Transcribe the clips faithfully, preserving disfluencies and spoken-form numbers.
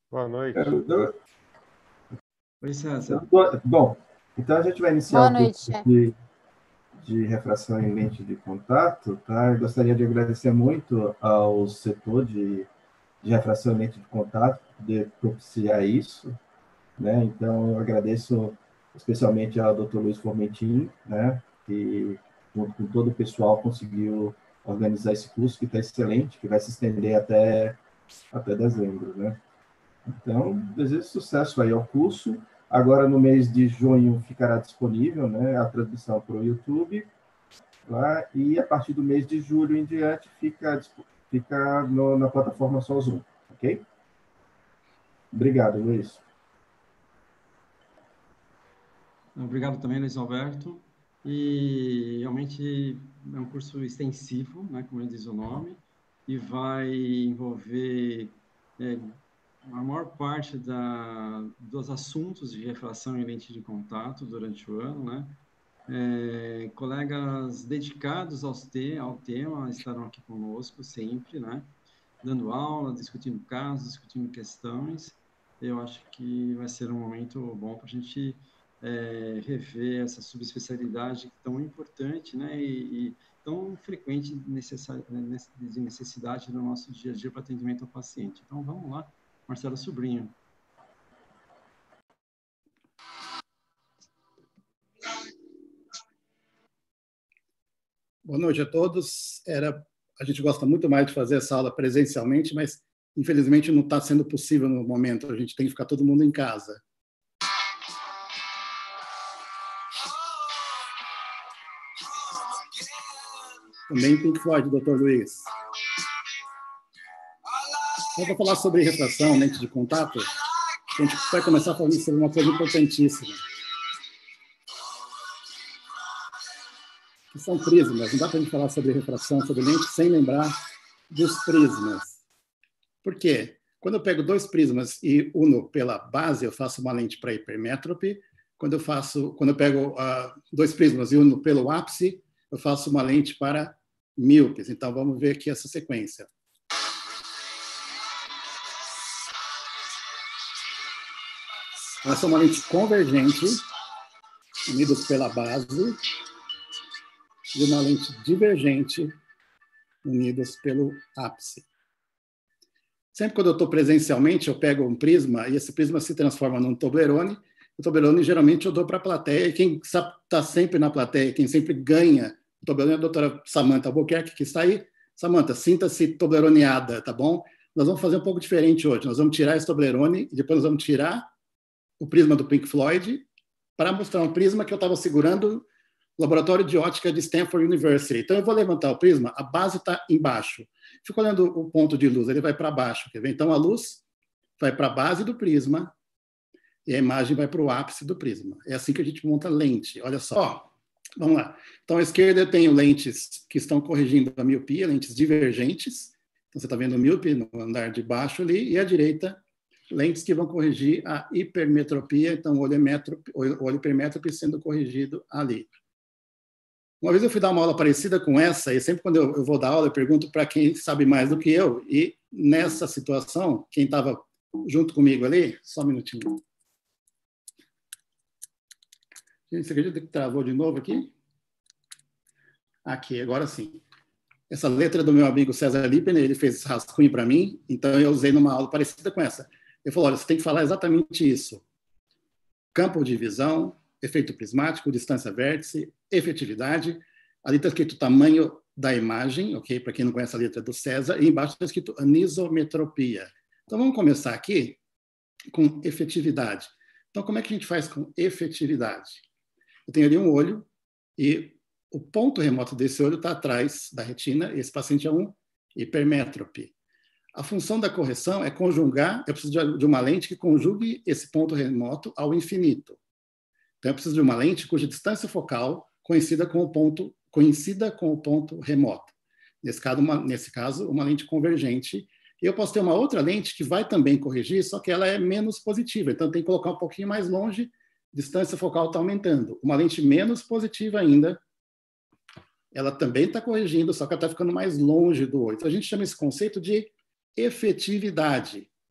Boa noite. Eu- Oi, César. eu- Bom, então a gente vai iniciar Boa o noite. curso de, de refração em lente de contato, tá? Eu gostaria de agradecer muito ao setor de, de refração em lente de contato por poder propiciar isso, né? Então, eu agradeço especialmente ao doutor Luiz Formentin, né? Que, junto com todo o pessoal, conseguiu organizar esse curso, que está excelente, que vai se estender até, até dezembro, né? Então, desejo sucesso aí ao curso. Agora, no mês de junho, ficará disponível, né, a transmissão para o YouTube, lá, e a partir do mês de julho em diante, fica, fica no, na plataforma só Zoom, ok? Obrigado, Luiz. Obrigado também, Luiz Alberto. E realmente é um curso extensivo, né, como diz o nome, e vai envolver é, a maior parte da, dos assuntos de refração em lente de contato durante o ano, né? É, colegas dedicados aos te, ao tema estarão aqui conosco sempre, né? Dando aula, discutindo casos, discutindo questões. Eu acho que vai ser um momento bom para a gente é, rever essa subespecialidade tão importante, né? E, e tão frequente de necessidade no nosso dia a dia para atendimento ao paciente. Então, vamos lá. Marcelo Sobrinho. Boa noite a todos. Era, a gente gosta muito mais de fazer essa aula presencialmente, mas infelizmente não está sendo possível no momento. A gente tem que ficar todo mundo em casa. Também Pink Floyd, doutor Luiz. Eu vou falar sobre refração, lente de contato. A gente vai começar falando sobre uma coisa importantíssima. Que são prismas. Não dá para a gente falar sobre refração, sobre lente, sem lembrar dos prismas. Por quê? Quando eu pego dois prismas e uno pela base, eu faço uma lente para hipermétrope. Quando eu faço, quando eu pego uh, dois prismas e uno pelo ápice, eu faço uma lente para míopes. Então, vamos ver aqui essa sequência. Essa é uma lente convergente, unidas pela base, e uma lente divergente, unidas pelo ápice. Sempre quando eu estou presencialmente, eu pego um prisma, e esse prisma se transforma num Toblerone. O Toblerone, geralmente, eu dou para a plateia, e quem está sempre na plateia, quem sempre ganha o Toblerone é a doutora Samantha Albuquerque, que está aí. Samantha, sinta-se tobleroneada, tá bom? Nós vamos fazer um pouco diferente hoje. Nós vamos tirar esse Toblerone, e depois nós vamos tirar o prisma do Pink Floyd, para mostrar um prisma que eu estava segurando no laboratório de ótica de Stanford University. Então, eu vou levantar o prisma, a base está embaixo. Fico olhando o ponto de luz, ele vai para baixo. Quer ver? Então, a luz vai para a base do prisma e a imagem vai para o ápice do prisma. É assim que a gente monta lente. Olha só. Ó, vamos lá. Então, à esquerda eu tenho lentes que estão corrigindo a miopia, lentes divergentes. Então, você está vendo o míope no andar de baixo ali. E à direita, lentes que vão corrigir a hipermetropia. Então, o olho, métrope, o olho hipermétrope sendo corrigido ali. Uma vez eu fui dar uma aula parecida com essa, e sempre quando eu, eu vou dar aula, eu pergunto para quem sabe mais do que eu. E nessa situação, quem estava junto comigo ali, só um minutinho. Gente, você acredita que travou de novo aqui? Aqui, agora sim. Essa letra do meu amigo César Lippner, ele fez esse rascunho para mim, então eu usei numa aula parecida com essa. Ele falou, olha, você tem que falar exatamente isso. Campo de visão, efeito prismático, distância vértice, efetividade. Ali está escrito o tamanho da imagem, ok? Para quem não conhece a letra do César. E embaixo está escrito anisometropia. Então, vamos começar aqui com efetividade. Então, como é que a gente faz com efetividade? Eu tenho ali um olho e o ponto remoto desse olho está atrás da retina. Esse paciente é um hipermétrope. A função da correção é conjugar, eu preciso de uma lente que conjugue esse ponto remoto ao infinito. Então, eu preciso de uma lente cuja distância focal coincida com o ponto, coincida com o ponto remoto. Nesse caso, uma, nesse caso, uma lente convergente. E eu posso ter uma outra lente que vai também corrigir, só que ela é menos positiva. Então, tem que colocar um pouquinho mais longe, distância focal está aumentando. Uma lente menos positiva ainda, ela também está corrigindo, só que ela está ficando mais longe do olho. Então, a gente chama esse conceito de efetividade.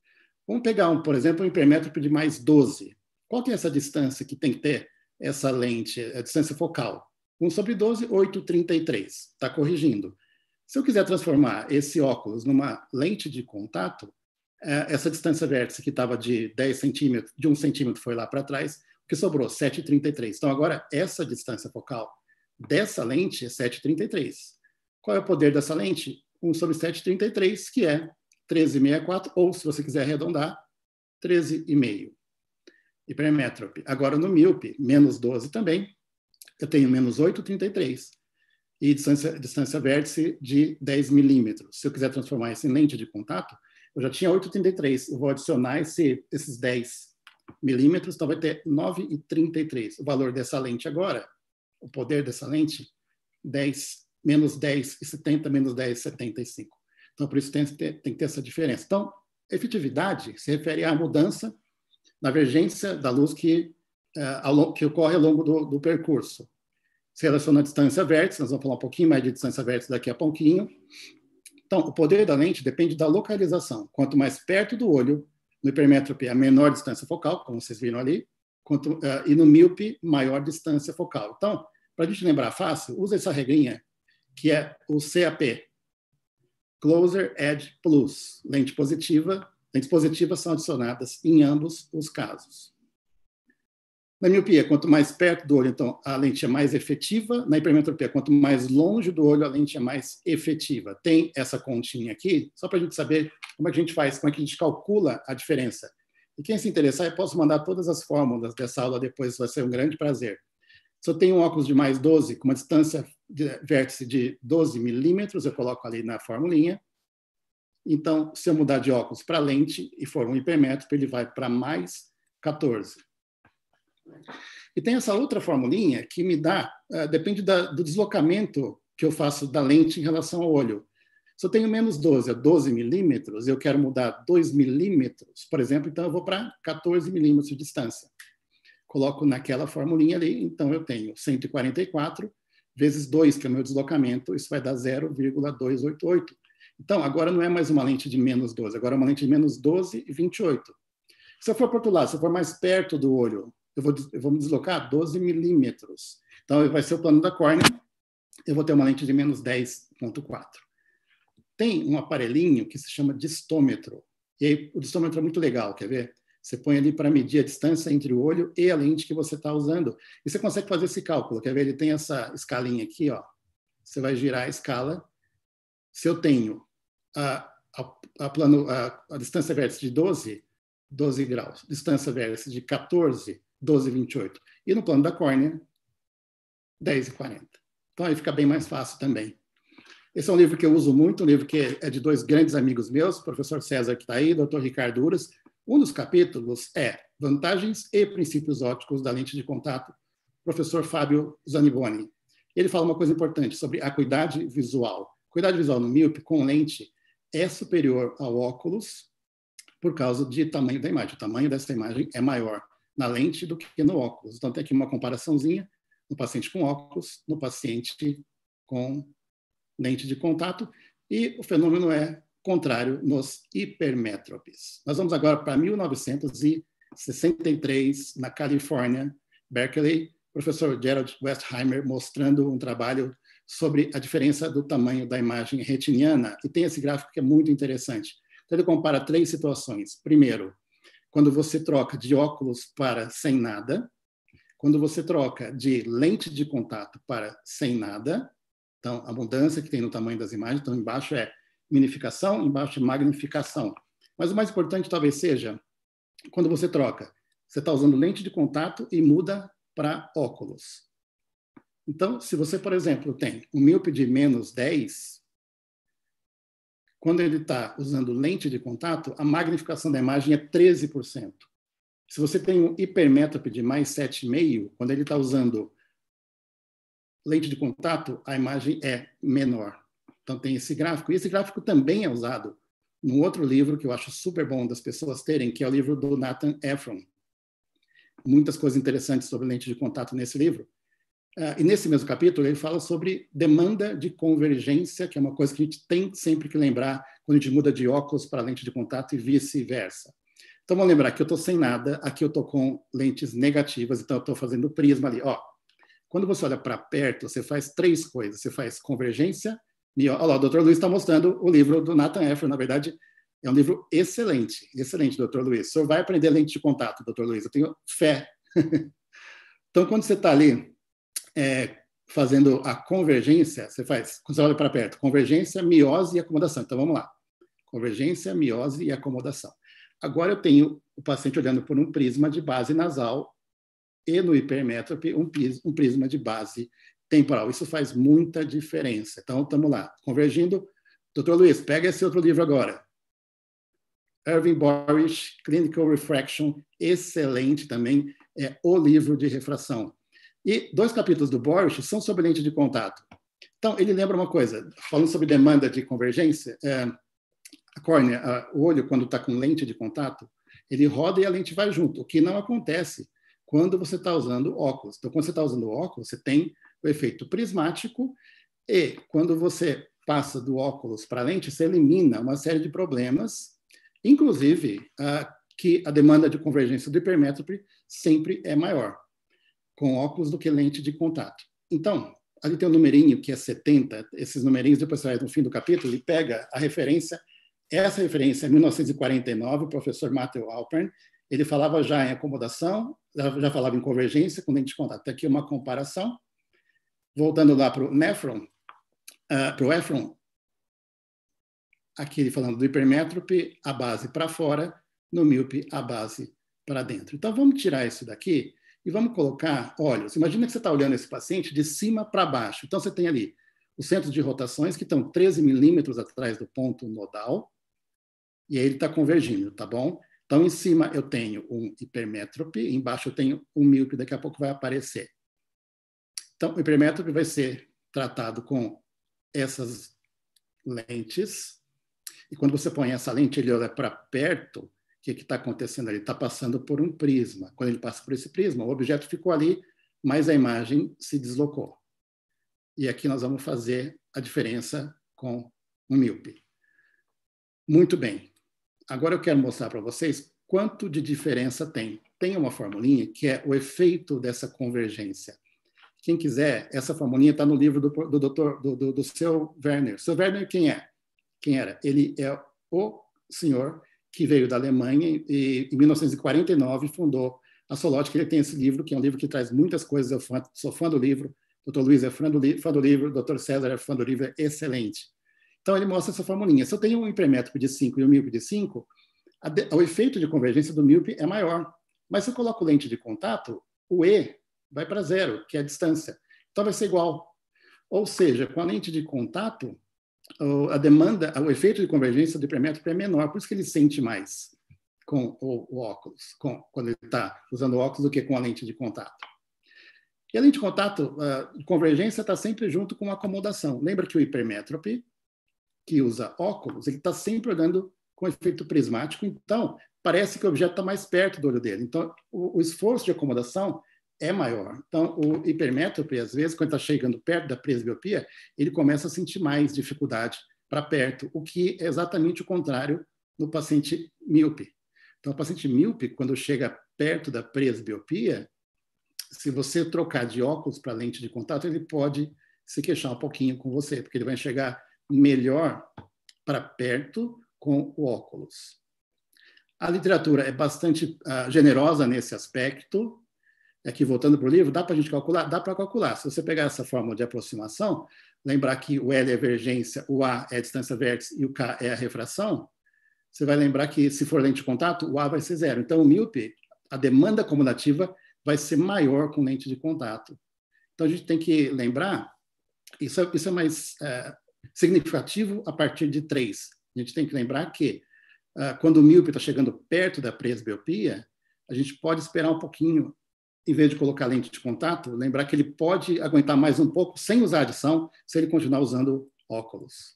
Vamos pegar, um, por exemplo, um hipermétrope de mais doze. Qual que é essa distância que tem que ter essa lente, a distância focal? um sobre doze, oito vírgula trinta e três. Está corrigindo. Se eu quiser transformar esse óculos numa lente de contato, essa distância vértice que estava de dez centímetros, de um centímetro foi lá para trás, o que sobrou? sete vírgula trinta e três. Então, agora, essa distância focal dessa lente é sete vírgula trinta e três. Qual é o poder dessa lente? um sobre sete vírgula trinta e três, que é treze vírgula sessenta e quatro, ou, se você quiser arredondar, treze vírgula cinco. Hipermétrope. Agora, no míope, menos doze também, eu tenho menos oito vírgula trinta e três. E distância, distância vértice de dez milímetros. Se eu quiser transformar isso em lente de contato, eu já tinha oito vírgula trinta e três. Eu vou adicionar esse, esses dez milímetros, então vai ter nove vírgula trinta e três. O valor dessa lente agora, o poder dessa lente, dez, menos dez vírgula setenta, menos dez vírgula setenta e cinco. Então, por isso tem que, ter, tem que ter essa diferença. Então, efetividade se refere à mudança na divergência da luz que, uh, ao, que ocorre ao longo do, do percurso. Se relaciona à distância vértice, nós vamos falar um pouquinho mais de distância vértice daqui a pouquinho. Então, o poder da lente depende da localização. Quanto mais perto do olho, no hipermétrope, a menor distância focal, como vocês viram ali, quanto, uh, e no míope, maior distância focal. Então, para a gente lembrar fácil, usa essa regrinha, que é o C A P, Closer Edge Plus, lente positiva. Lentes positivas são adicionadas em ambos os casos. Na miopia, quanto mais perto do olho, então, a lente é mais efetiva. Na hipermetropia, quanto mais longe do olho, a lente é mais efetiva. Tem essa continha aqui, só para a gente saber como é que a gente faz, como é que a gente calcula a diferença. E quem se interessar, eu posso mandar todas as fórmulas dessa aula depois, vai ser um grande prazer. Se eu tenho um óculos de mais doze, com uma distância de vértice de doze milímetros, eu coloco ali na formulinha. Então, se eu mudar de óculos para lente e for um hipermétrope, ele vai para mais quatorze. E tem essa outra formulinha que me dá, uh, depende da, do deslocamento que eu faço da lente em relação ao olho. Se eu tenho menos doze a doze milímetros, eu quero mudar dois milímetros, por exemplo, então eu vou para quatorze milímetros de distância. Coloco naquela formulinha ali, então eu tenho cento e quarenta e quatro vezes dois, que é o meu deslocamento, isso vai dar zero vírgula duzentos e oitenta e oito. Então, agora não é mais uma lente de menos doze, agora é uma lente de menos doze e vinte e oito. Se eu for para o outro lado, se eu for mais perto do olho, eu vou, eu vou me deslocar doze milímetros. Então, vai ser o plano da córnea, eu vou ter uma lente de menos dez vírgula quatro. Tem um aparelhinho que se chama distômetro. E aí, o distômetro é muito legal, quer ver? Você põe ali para medir a distância entre o olho e a lente que você está usando. E você consegue fazer esse cálculo, quer ver? Ele tem essa escalinha aqui, ó. Você vai girar a escala. Se eu tenho a, a, a, plano, a, a distância vértice de doze, doze graus, distância vértice de quatorze, doze vírgula vinte e oito, e no plano da córnea, dez vírgula quarenta. Então, aí fica bem mais fácil também. Esse é um livro que eu uso muito, um livro que é de dois grandes amigos meus, o professor César, que está aí, doutor Ricardo Uras. Um dos capítulos é Vantagens e Princípios Ópticos da Lente de Contato, professor Fábio Zaniboni. Ele fala uma coisa importante sobre acuidade visual. Acuidade visual no míope com lente é superior ao óculos por causa de tamanho da imagem. O tamanho dessa imagem é maior na lente do que no óculos. Então, tem aqui uma comparaçãozinha no paciente com óculos, no paciente com lente de contato, e o fenômeno é contrário nos hipermétropes. Nós vamos agora para mil novecentos e sessenta e três, na Califórnia, Berkeley, professor Gerald Westheimer mostrando um trabalho sobre a diferença do tamanho da imagem retiniana, e tem esse gráfico que é muito interessante. Então, ele compara três situações. Primeiro, quando você troca de óculos para sem nada, quando você troca de lente de contato para sem nada, então, a mudança que tem no tamanho das imagens, então, embaixo é minificação, embaixo é magnificação. Mas o mais importante talvez seja quando você troca. Você está usando lente de contato e muda para óculos. Então, se você, por exemplo, tem um míope de menos dez, quando ele está usando lente de contato, a magnificação da imagem é treze por cento. Se você tem um hipermétrope de mais sete vírgula cinco, quando ele está usando lente de contato, a imagem é menor. Então, tem esse gráfico. E esse gráfico também é usado num outro livro que eu acho super bom das pessoas terem, que é o livro do Nathan Ephron. Muitas coisas interessantes sobre lente de contato nesse livro. Uh, e nesse mesmo capítulo, ele fala sobre demanda de convergência, que é uma coisa que a gente tem sempre que lembrar quando a gente muda de óculos para lente de contato e vice-versa. Então, vamos lembrar que eu estou sem nada, aqui eu estou com lentes negativas, então eu estou fazendo prisma ali. Ó, quando você olha para perto, você faz três coisas. Você faz convergência, olha lá, o doutor Luiz está mostrando o livro do Nathan Effron, na verdade, é um livro excelente, excelente, doutor Luiz. O senhor vai aprender lente de contato, doutor Luiz, eu tenho fé. Então, quando você está ali é, fazendo a convergência, você faz, quando você olha para perto, convergência, miose e acomodação. Então, vamos lá. Convergência, miose e acomodação. Agora eu tenho o paciente olhando por um prisma de base nasal e no hipermétrope um, um prisma de base temporal. Isso faz muita diferença. Então, estamos lá, convergindo. doutor Luiz, pega esse outro livro agora. Irving Borish, Clinical Refraction, excelente também, é o livro de refração. E dois capítulos do Borish são sobre lente de contato. Então, ele lembra uma coisa, falando sobre demanda de convergência, é, a córnea, a, o olho, quando está com lente de contato, ele roda e a lente vai junto, o que não acontece quando você está usando óculos. Então, quando você está usando óculos, você tem o efeito prismático e quando você passa do óculos para a lente, você elimina uma série de problemas, inclusive a, que a demanda de convergência do hipermétrope sempre é maior com óculos do que lente de contato. Então, ali tem um numerinho que é setenta, esses numerinhos depois você vai no fim do capítulo e pega a referência. Essa referência é mil novecentos e quarenta e nove, o professor Matthew Alpern, ele falava já em acomodação, já falava em convergência com lente de contato. Aqui uma comparação. Voltando lá para o Nefron, uh, para o Effron, aqui ele falando do hipermétrope, a base para fora, no míope, a base para dentro. Então, vamos tirar isso daqui e vamos colocar olhos. Imagina que você está olhando esse paciente de cima para baixo. Então, você tem ali os centros de rotações que estão treze milímetros atrás do ponto nodal, e aí ele está convergindo, tá bom? Então, em cima eu tenho um hipermétrope, embaixo eu tenho um míope, daqui a pouco vai aparecer. Então, o hipermétrope vai ser tratado com essas lentes, e quando você põe essa lente, ele olha para perto, o que está acontecendo ali? Ele está passando por um prisma. Quando ele passa por esse prisma, o objeto ficou ali, mas a imagem se deslocou. E aqui nós vamos fazer a diferença com um míope. Muito bem. Agora eu quero mostrar para vocês quanto de diferença tem. Tem uma formulinha que é o efeito dessa convergência. Quem quiser, essa formulinha está no livro do, do, doutor, do, do, do seu Werner. Seu Werner quem é? Quem era? Ele é o senhor que veio da Alemanha e em mil novecentos e quarenta e nove fundou a Solótica. Ele tem esse livro, que é um livro que traz muitas coisas. Eu fã, sou fã do livro. doutor Luiz é fã do, li, fã do livro. doutor César é fã do livro. É excelente. Então, ele mostra essa formulinha. Se eu tenho um hipermétrope de cinco e um míope de cinco, a de, o efeito de convergência do míope é maior. Mas se eu coloco lente de contato, o E vai para zero, que é a distância. Então, vai ser igual. Ou seja, com a lente de contato, a demanda, o efeito de convergência do hipermétrope é menor, por isso que ele sente mais com o, o óculos, com, quando ele está usando o óculos, do que com a lente de contato. E a lente de contato, a convergência está sempre junto com a acomodação. Lembra que o hipermétrope, que usa óculos, ele está sempre olhando com efeito prismático, então parece que o objeto está mais perto do olho dele. Então, o, o esforço de acomodação é maior. Então, o hipermétrope, às vezes, quando está chegando perto da presbiopia, ele começa a sentir mais dificuldade para perto, o que é exatamente o contrário no paciente míope. Então, o paciente míope, quando chega perto da presbiopia, se você trocar de óculos para lente de contato, ele pode se queixar um pouquinho com você, porque ele vai enxergar melhor para perto com o óculos. A literatura é bastante uh, generosa nesse aspecto. Aqui, voltando para o livro, dá para a gente calcular? Dá para calcular. Se você pegar essa fórmula de aproximação, lembrar que o L é a vergência, o A é a distância vértice e o K é a refração, você vai lembrar que, se for lente de contato, o A vai ser zero. Então, o míope, a demanda acomodativa vai ser maior com lente de contato. Então, a gente tem que lembrar, isso é, isso é mais é, significativo a partir de três. A gente tem que lembrar que, uh, quando o míope está chegando perto da presbiopia, a gente pode esperar um pouquinho, em vez de colocar lente de contato, lembrar que ele pode aguentar mais um pouco sem usar adição, se ele continuar usando óculos.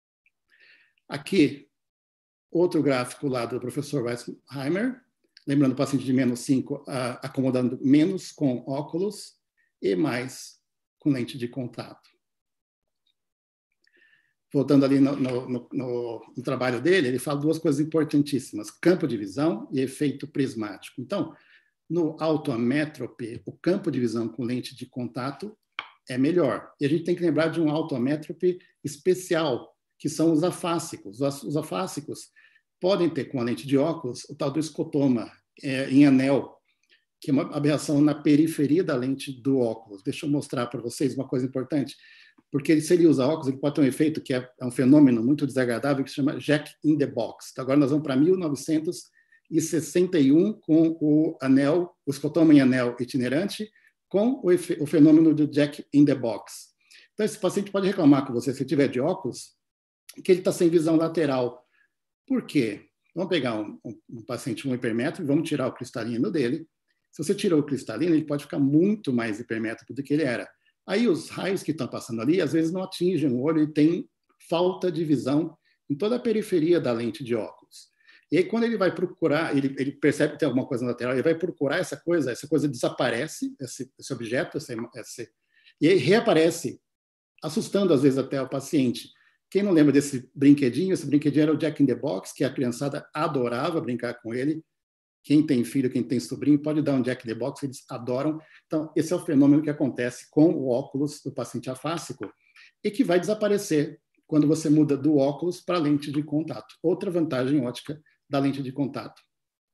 Aqui, outro gráfico lá do professor Weisheimer, lembrando o paciente de menos cinco, uh, acomodando menos com óculos e mais com lente de contato. voltando ali no, no, no, no trabalho dele, ele fala duas coisas importantíssimas, campo de visão e efeito prismático. Então, no autoamétrope, o campo de visão com lente de contato é melhor. E a gente tem que lembrar de um autoamétrope especial, que são os afásicos. Os afásicos podem ter com a lente de óculos o tal do escotoma é, em anel, que é uma aberração na periferia da lente do óculos. Deixa eu mostrar para vocês uma coisa importante, porque se ele usa óculos, ele pode ter um efeito que é, é um fenômeno muito desagradável, que se chama Jack in the Box. Então, agora nós vamos para mil novecentos e sessenta e um com o anel, o escotoma em anel itinerante, com o, efe, o fenômeno do Jack in the Box. Então, esse paciente pode reclamar com você, se tiver de óculos, que ele está sem visão lateral. Por quê? Vamos pegar um, um, um paciente um hipermétrope, vamos tirar o cristalino dele. Se você tirou o cristalino, ele pode ficar muito mais hipermétrope do que ele era. Aí os raios que estão passando ali, às vezes não atingem o olho e tem falta de visão em toda a periferia da lente de óculos. E aí, quando ele vai procurar, ele, ele percebe que tem alguma coisa na lateral, ele vai procurar essa coisa, essa coisa desaparece, esse, esse objeto, esse, esse, e aí reaparece, assustando às vezes até o paciente. Quem não lembra desse brinquedinho? Esse brinquedinho era o Jack in the Box, que a criançada adorava brincar com ele. Quem tem filho, quem tem sobrinho, pode dar um Jack in the Box, eles adoram. Então, esse é o fenômeno que acontece com o óculos do paciente afásico e que vai desaparecer quando você muda do óculos para a lente de contato. Outra vantagem ótica da lente de contato.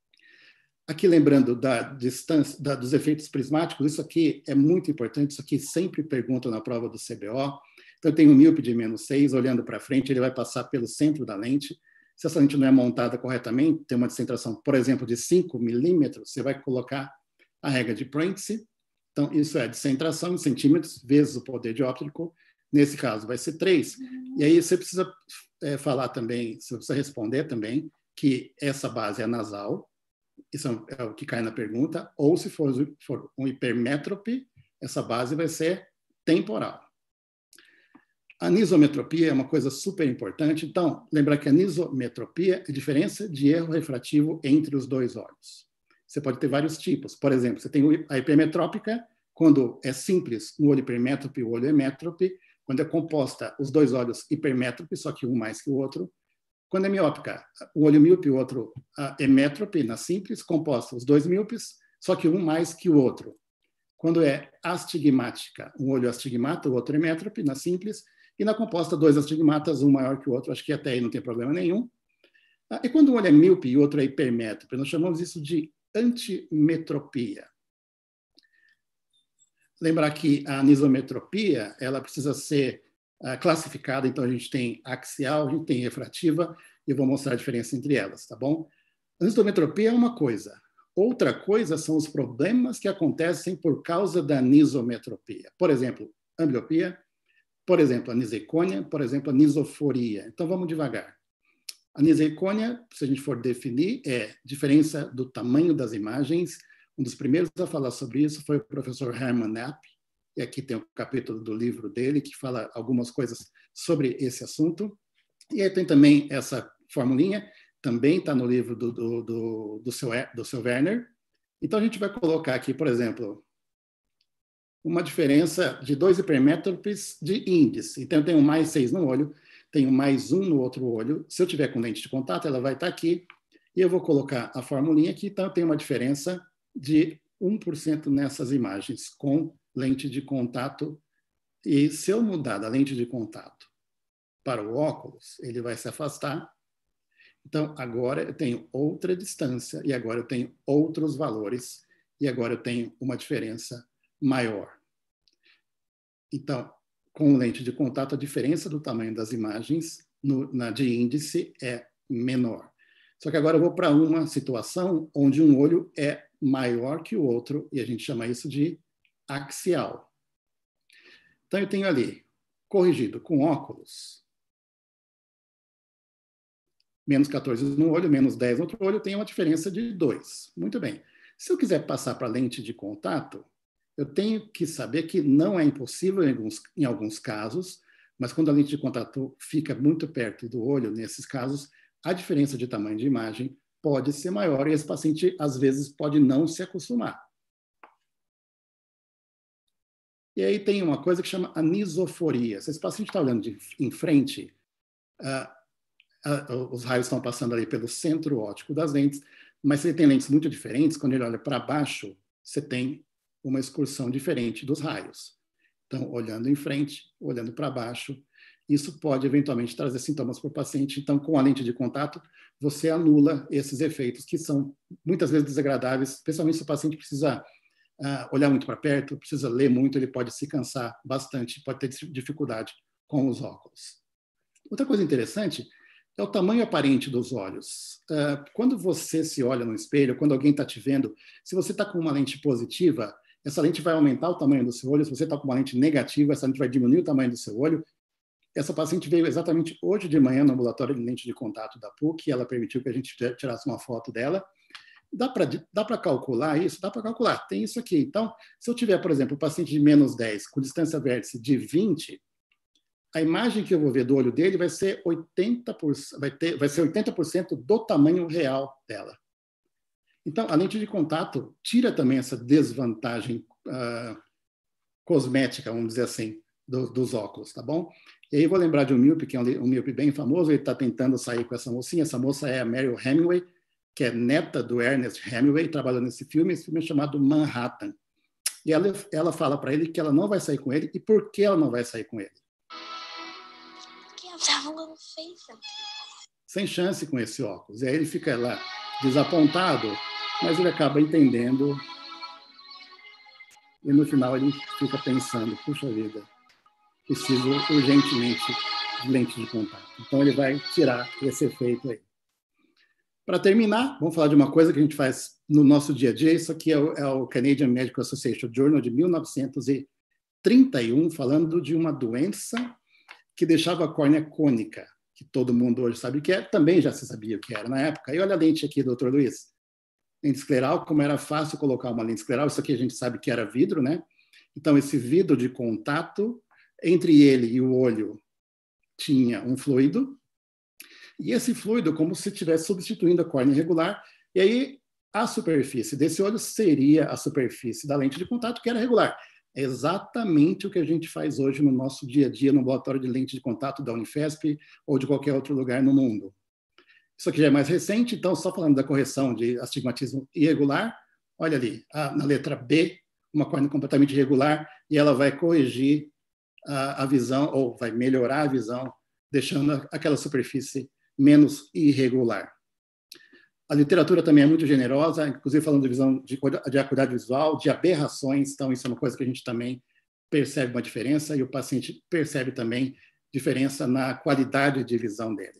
Aqui, lembrando da distância, da, dos efeitos prismáticos, isso aqui é muito importante, isso aqui sempre perguntam na prova do C B O. Então, eu tenho um míope de menos seis, olhando para frente, ele vai passar pelo centro da lente. Se essa lente não é montada corretamente, tem uma descentração, por exemplo, de cinco milímetros, você vai colocar a regra de Prentice. Então, isso é descentração em centímetros vezes o poder dióptrico. Nesse caso, vai ser três. E aí você precisa é, falar também, você precisa responder também que essa base é nasal, isso é o que cai na pergunta, ou se for, for um hipermétrope, essa base vai ser temporal. A anisometropia é uma coisa super importante. Então, lembrar que a anisometropia é a diferença de erro refrativo entre os dois olhos. Você pode ter vários tipos. Por exemplo, você tem a hipermetrópica, quando é simples, um olho hipermétrope e o olho emétrope. Quando é composta, os dois olhos hipermétrope, só que um mais que o outro. Quando é miópica, o olho míope e o outro emétrope, na simples, composta, os dois míopes, só que um mais que o outro. Quando é astigmática, um olho astigmata, o outro emétrope, na simples, e na composta, dois astigmatas, um maior que o outro, acho que até aí não tem problema nenhum. E quando um olho é míope e o outro é hipermétrope, nós chamamos isso de antimetropia. Lembrar que a anisometropia, ela precisa ser uh, classificada, então a gente tem axial, a gente tem refrativa, e eu vou mostrar a diferença entre elas, tá bom? A anisometropia é uma coisa. Outra coisa são os problemas que acontecem por causa da anisometropia. Por exemplo, ambliopia, por exemplo, anisecônia, por exemplo, anisoforia. Então, vamos devagar. A anisecônia, se a gente for definir, é diferença do tamanho das imagens. Um dos primeiros a falar sobre isso foi o professor Hermann Knapp, e aqui tem um capítulo do livro dele que fala algumas coisas sobre esse assunto. E aí tem também essa formulinha, também está no livro do, do, do, do, seu, do seu Werner. Então, a gente vai colocar aqui, por exemplo, uma diferença de dois hipermétropes de índice. Então, eu tenho mais seis no olho, tenho mais um no outro olho. Se eu tiver com lente de contato, ela vai estar aqui. E eu vou colocar a formulinha aqui. Então, eu tenho uma diferença de um por cento nessas imagens com lente de contato. E se eu mudar da lente de contato para o óculos, ele vai se afastar. Então, agora eu tenho outra distância e agora eu tenho outros valores e agora eu tenho uma diferença maior. Então, com lente de contato, a diferença do tamanho das imagens no, na de índice é menor. Só que agora eu vou para uma situação onde um olho é maior que o outro e a gente chama isso de axial. Então, eu tenho ali, corrigido com óculos, menos quatorze no olho, menos dez no outro olho, tem uma diferença de dois. Muito bem. Se eu quiser passar para a lente de contato, eu tenho que saber que não é impossível em alguns, em alguns casos, mas quando a lente de contato fica muito perto do olho, nesses casos, a diferença de tamanho de imagem pode ser maior e esse paciente, às vezes, pode não se acostumar. E aí tem uma coisa que chama anisoforia. Se esse paciente está olhando de, em frente, uh, uh, os raios estão passando ali pelo centro óptico das lentes, mas se ele tem lentes muito diferentes, quando ele olha para baixo, você tem uma excursão diferente dos raios. Então, olhando em frente, olhando para baixo, isso pode eventualmente trazer sintomas para o paciente. Então, com a lente de contato, você anula esses efeitos que são muitas vezes desagradáveis, especialmente se o paciente precisa uh, olhar muito para perto, precisa ler muito, ele pode se cansar bastante, pode ter dificuldade com os óculos. Outra coisa interessante é o tamanho aparente dos olhos. Uh, quando você se olha no espelho, quando alguém está te vendo, se você está com uma lente positiva, essa lente vai aumentar o tamanho do seu olho. Se você está com uma lente negativa, essa lente vai diminuir o tamanho do seu olho. Essa paciente veio exatamente hoje de manhã no ambulatório de lente de contato da P U C, ela permitiu que a gente tirasse uma foto dela. Dá para dá para calcular isso? Dá para calcular. Tem isso aqui. Então, se eu tiver, por exemplo, um paciente de menos dez, com distância vértice de vinte, a imagem que eu vou ver do olho dele vai ser oitenta por cento, vai ter, vai ser oitenta por cento do tamanho real dela. Então, a lente de contato tira também essa desvantagem uh, cosmética, vamos dizer assim, do, dos óculos, tá bom? E aí eu vou lembrar de um míope, que é um, um míope bem famoso, ele está tentando sair com essa mocinha. Essa moça é a Mariel Hemingway, que é neta do Ernest Hemingway, trabalhando nesse filme. Esse filme é chamado Manhattan. E ela, ela fala para ele que ela não vai sair com ele. E por que ela não vai sair com ele? Sem chance com esse óculos. E aí ele fica lá desapontado, mas ele acaba entendendo. E no final ele fica pensando, puxa vida, preciso urgentemente de lente de contato. Então ele vai tirar esse efeito aí. Para terminar, vamos falar de uma coisa que a gente faz no nosso dia a dia. Isso aqui é o, é o Canadian Medical Association Journal de mil novecentos e trinta e um, falando de uma doença que deixava a córnea cônica, que todo mundo hoje sabe o que é, também já se sabia o que era na época. E olha a lente aqui, doutor Luiz. Lente escleral, como era fácil colocar uma lente escleral, isso aqui a gente sabe que era vidro, né? Então, esse vidro de contato, entre ele e o olho, tinha um fluido, e esse fluido, como se estivesse substituindo a córnea regular, e aí a superfície desse olho seria a superfície da lente de contato, que era regular. É exatamente o que a gente faz hoje no nosso dia a dia, no ambulatório de lente de contato da Unifesp ou de qualquer outro lugar no mundo. Isso aqui já é mais recente, então, só falando da correção de astigmatismo irregular, olha ali, a, na letra B, uma córnea completamente irregular, e ela vai corrigir a, a visão, ou vai melhorar a visão, deixando aquela superfície menos irregular. A literatura também é muito generosa, inclusive falando de visão de, de acuidade visual, de aberrações, então isso é uma coisa que a gente também percebe uma diferença, e o paciente percebe também diferença na qualidade de visão dele.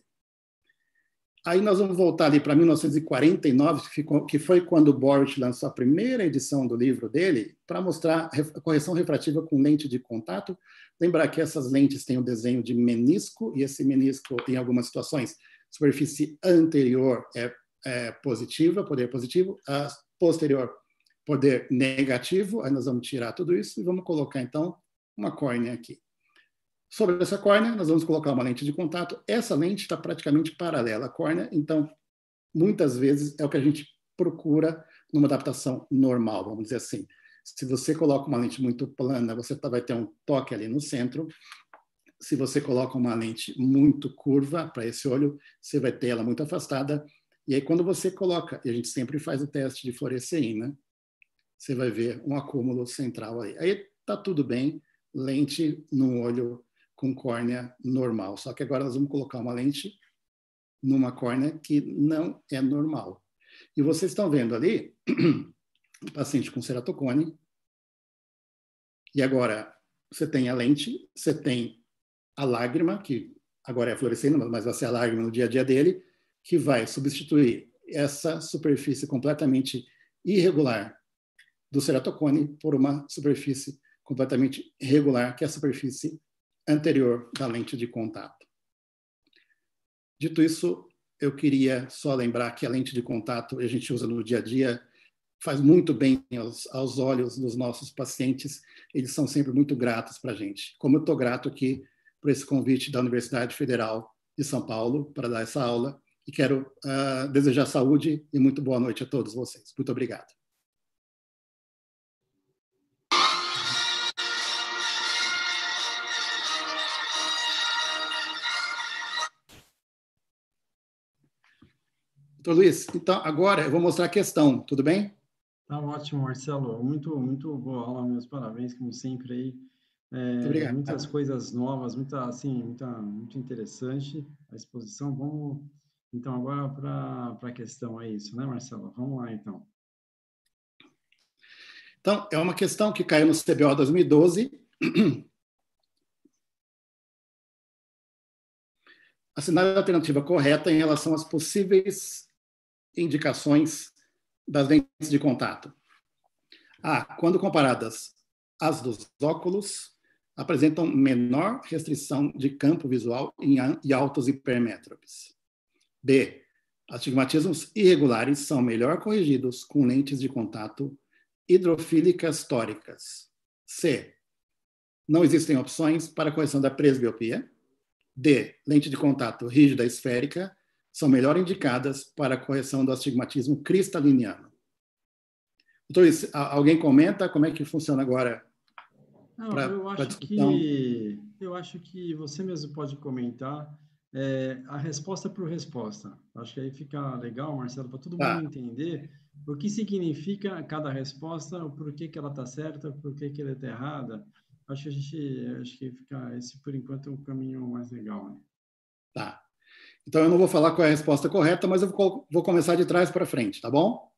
Aí nós vamos voltar ali para mil novecentos e quarenta e nove, que foi quando o Borish lançou a primeira edição do livro dele, para mostrar a correção refrativa com lente de contato. Lembrar que essas lentes têm o desenho de menisco, e esse menisco, em algumas situações, superfície anterior é, é positiva, poder positivo, a posterior, poder negativo. Aí nós vamos tirar tudo isso e vamos colocar, então, uma córnea aqui. Sobre essa córnea, nós vamos colocar uma lente de contato. Essa lente está praticamente paralela à córnea, então, muitas vezes, é o que a gente procura numa adaptação normal, vamos dizer assim. Se você coloca uma lente muito plana, você vai ter um toque ali no centro. Se você coloca uma lente muito curva para esse olho, você vai ter ela muito afastada. E aí, quando você coloca, e a gente sempre faz o teste de fluoresceína, você vai ver um acúmulo central aí. Aí está tudo bem, lente no olho com córnea normal. Só que agora nós vamos colocar uma lente numa córnea que não é normal. E vocês estão vendo ali um paciente com ceratocone. E agora você tem a lente, você tem a lágrima, que agora é fluorescente, mas vai ser a lágrima no dia a dia dele, que vai substituir essa superfície completamente irregular do ceratocone por uma superfície completamente regular, que é a superfície anterior da lente de contato. Dito isso, eu queria só lembrar que a lente de contato a gente usa no dia a dia, faz muito bem aos, aos olhos dos nossos pacientes, eles são sempre muito gratos para a gente. Como eu estou grato aqui por esse convite da Universidade Federal de São Paulo para dar essa aula, e quero uh, desejar saúde e muito boa noite a todos vocês. Muito obrigado. Doutor Luiz, então agora eu vou mostrar a questão, tudo bem? Tá ótimo, Marcelo. Muito, muito boa aula, meus parabéns, como sempre aí. É, Muito obrigado. muitas coisas novas, muita, assim, muita, muito interessante a exposição. Vamos, então, agora para a questão, é isso, né, Marcelo? Vamos lá, então. Então, é uma questão que caiu no C B O dois mil e doze. Assinale a alternativa correta em relação às possíveis indicações das lentes de contato. A. Quando comparadas às dos óculos, apresentam menor restrição de campo visual em altos hipermétropes. B. Astigmatismos irregulares são melhor corrigidos com lentes de contato hidrofílicas tóricas. C. Não existem opções para correção da presbiopia. D. Lente de contato rígida esférica são melhor indicadas para a correção do astigmatismo cristaliniano. Doutor, alguém comenta como é que funciona agora? Não, pra, eu acho que eu acho que você mesmo pode comentar é, a resposta por resposta. Acho que aí fica legal, Marcelo, para todo tá. mundo entender o que significa cada resposta, o porquê que ela está certa, o porquê que ela está errada. Acho que a gente, acho que fica esse por enquanto é um caminho mais legal, né? Tá. Então eu não vou falar qual é a resposta correta, mas eu vou, vou começar de trás para frente, tá bom?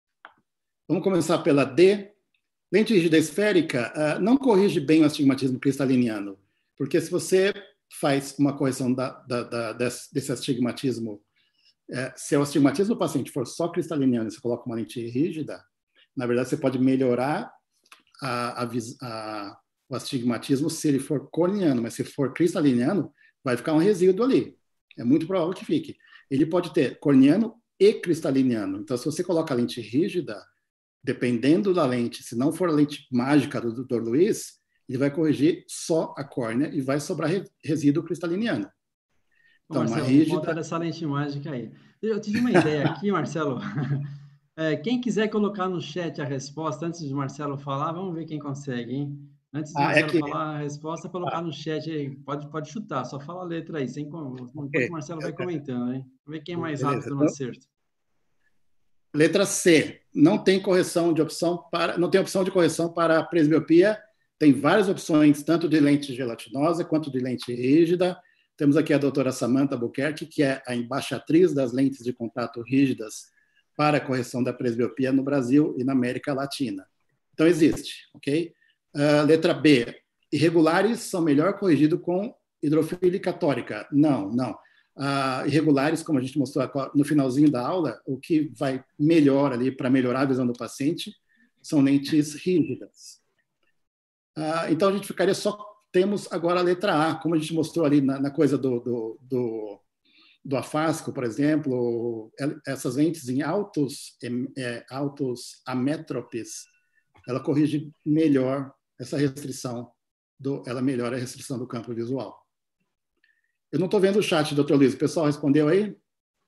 Vamos começar pela D. Lente rígida esférica uh, não corrige bem o astigmatismo cristaliniano, porque se você faz uma correção da, da, da, desse, desse astigmatismo, uh, se o astigmatismo do paciente for só cristaliniano e você coloca uma lente rígida, na verdade você pode melhorar a, a, a, o astigmatismo se ele for corneano, mas se for cristaliniano, vai ficar um resíduo ali. É muito provável que fique. Ele pode ter corneano e cristaliniano. Então, se você coloca a lente rígida, dependendo da lente, se não for a lente mágica do doutor Luiz, ele vai corrigir só a córnea e vai sobrar resíduo cristaliniano. Então, Marcelo, uma rígida... falta dessa lente mágica aí. Eu tive uma ideia aqui, Marcelo. É, quem quiser colocar no chat a resposta, antes de Marcelo falar, vamos ver quem consegue, hein? Antes de ah, Marcelo é que... falar a resposta, colocar ah. no chat aí. Pode, pode chutar, só fala a letra aí, sem, enquanto okay. o Marcelo vai comentando, hein? Vamos ver quem é mais Beleza. rápido no acerto. Letra C. Não tem correção de opção para, não tem opção de correção para presbiopia. Tem várias opções, tanto de lente gelatinosa quanto de lente rígida. Temos aqui a doutora Samantha Albuquerque, que é a embaixatriz das lentes de contato rígidas para a correção da presbiopia no Brasil e na América Latina. Então, existe, ok? Uh, letra B. Irregulares são melhor corrigidos com hidrofílica tórica. Não, não. Uh, irregulares, como a gente mostrou no finalzinho da aula, o que vai melhor ali para melhorar a visão do paciente são lentes rígidas. Uh, então, a gente ficaria só... Temos agora a letra A, como a gente mostrou ali na, na coisa do, do, do, do afasco, por exemplo, essas lentes em altos, é, altos amétropes, ela corrige melhor essa restrição, do, ela melhora a restrição do campo visual. Eu não estou vendo o chat, doutor Luiz. O pessoal respondeu aí?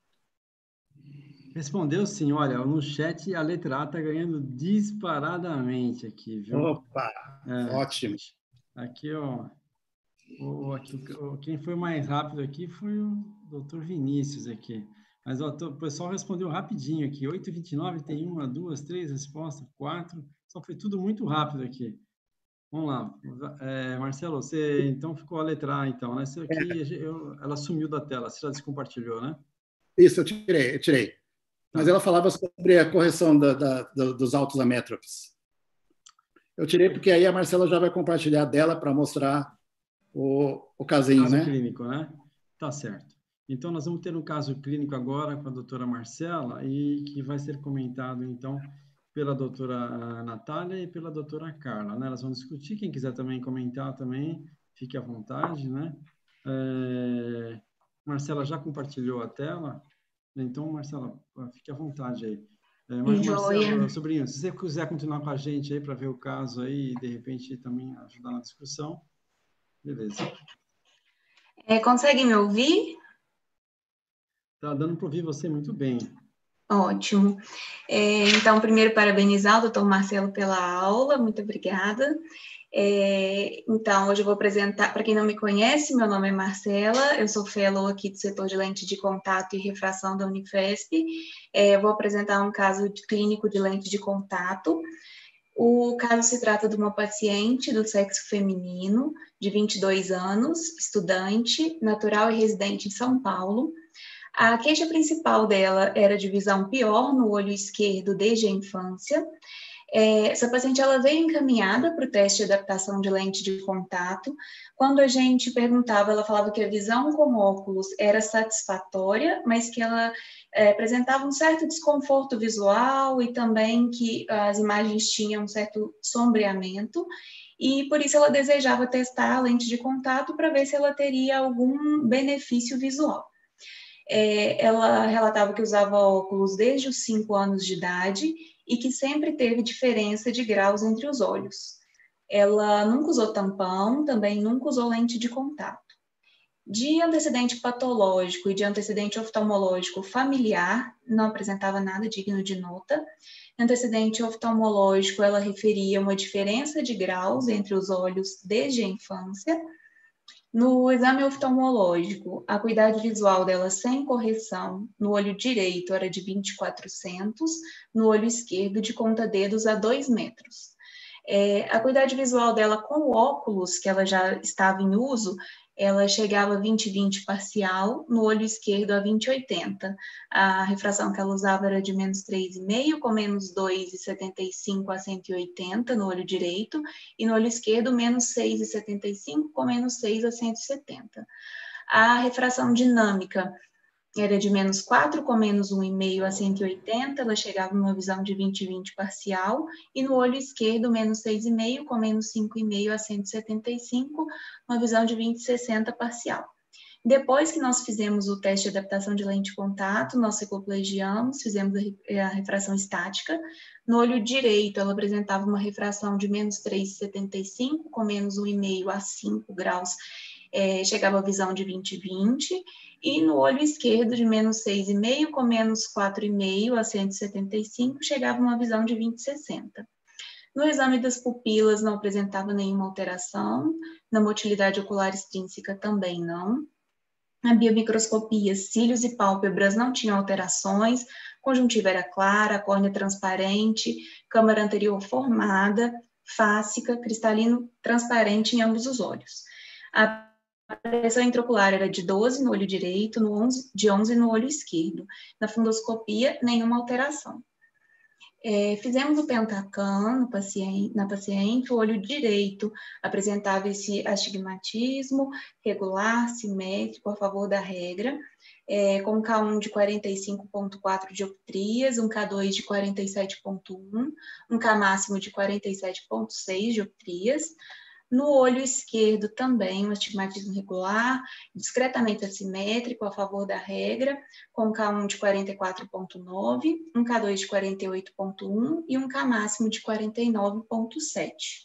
Respondeu sim. Olha, no chat a letra A está ganhando disparadamente aqui, viu? Opa! É, ótimo. Aqui, ó. O, aqui, o, quem foi mais rápido aqui foi o doutor Vinícius aqui. Mas ó, o pessoal respondeu rapidinho aqui. oito e vinte e nove tem uma, duas, três respostas, quatro. Só foi tudo muito rápido aqui. Vamos lá. É, Marcelo, você então ficou a letra A, então, né? Essa aqui, é. eu, ela sumiu da tela, você já descompartilhou, né? Isso, eu tirei, eu tirei. Tá. Mas ela falava sobre a correção da, da, da, dos altos amétropes. Eu tirei porque aí a Marcela já vai compartilhar dela para mostrar o, o casinho, caso né? clínico, né? Tá certo. Então, nós vamos ter um caso clínico agora com a doutora Marcela e que vai ser comentado, então, pela doutora Natália e pela doutora Carla, né? Elas vão discutir, quem quiser também comentar também, fique à vontade, né? É... Marcela já compartilhou a tela, então, Marcela, fique à vontade aí. É, mas, Marcela, sobrinho, se você quiser continuar com a gente aí para ver o caso aí e, de repente, também ajudar na discussão, beleza. É, consegue me ouvir? Tá dando para ouvir você muito bem. Ótimo. É, então, primeiro, parabenizar o doutor Marcelo pela aula, muito obrigada. É, então, hoje eu vou apresentar, para quem não me conhece, meu nome é Marcela, eu sou fellow aqui do setor de lente de contato e refração da Unifesp. É, eu vou apresentar um caso de clínico de lente de contato. O caso se trata de uma paciente do sexo feminino, de vinte e dois anos, estudante, natural e residente em São Paulo. A queixa principal dela era de visão pior no olho esquerdo desde a infância. É, essa paciente ela veio encaminhada para o teste de adaptação de lente de contato. Quando a gente perguntava, ela falava que a visão com óculos era satisfatória, mas que ela é, apresentava um certo desconforto visual e também que as imagens tinham um certo sombreamento, e por isso ela desejava testar a lente de contato para ver se ela teria algum benefício visual. É, ela relatava que usava óculos desde os cinco anos de idade e que sempre teve diferença de graus entre os olhos. Ela nunca usou tampão, também nunca usou lente de contato. De antecedente patológico e de antecedente oftalmológico familiar, não apresentava nada digno de nota. Antecedente oftalmológico, ela referia uma diferença de graus entre os olhos desde a infância. No exame oftalmológico, a acuidade visual dela sem correção no olho direito era de vinte e quatrocentos, no olho esquerdo de conta-dedos a dois metros. É, a acuidade visual dela com óculos, que ela já estava em uso, ela chegava a vinte vinte parcial, no olho esquerdo a vinte oitenta. A refração que ela usava era de menos três vírgula cinco, com menos dois vírgula setenta e cinco a cento e oitenta no olho direito, e no olho esquerdo menos seis vírgula setenta e cinco, com menos seis a cento e setenta. A refração dinâmica era de menos quatro, com menos um vírgula cinco a cento e oitenta, ela chegava numa visão de vinte vinte parcial, e no olho esquerdo, menos seis vírgula cinco, com menos cinco vírgula cinco a cento e setenta e cinco, uma visão de vinte sessenta parcial. Depois que nós fizemos o teste de adaptação de lente de contato, nós secoplegiamos, fizemos a refração estática. No olho direito, ela apresentava uma refração de menos três vírgula setenta e cinco, com menos um vírgula cinco a cinco graus, é, chegava a visão de vinte vinte, e no olho esquerdo, de menos seis vírgula cinco, com menos quatro vírgula cinco a cento e setenta e cinco, chegava uma visão de vinte sessenta. No exame das pupilas, não apresentava nenhuma alteração, na motilidade ocular extrínseca também não. Na biomicroscopia, cílios e pálpebras não tinham alterações, conjuntiva era clara, córnea transparente, câmara anterior formada, fáscica, cristalino transparente em ambos os olhos. A pressão intraocular era de doze no olho direito, no onze, de onze no olho esquerdo. Na fundoscopia, nenhuma alteração. É, fizemos o Pentacam no paciente, na paciente, o olho direito apresentava esse astigmatismo regular, simétrico, a favor da regra, é, com K um de quarenta e cinco vírgula quatro dioptrias, um K dois de quarenta e sete vírgula um, um K máximo de quarenta e sete vírgula seis dioptrias. No olho esquerdo também, um astigmatismo regular, discretamente assimétrico, a favor da regra, com K um de quarenta e quatro vírgula nove, um K dois de quarenta e oito vírgula um e um K máximo de quarenta e nove vírgula sete.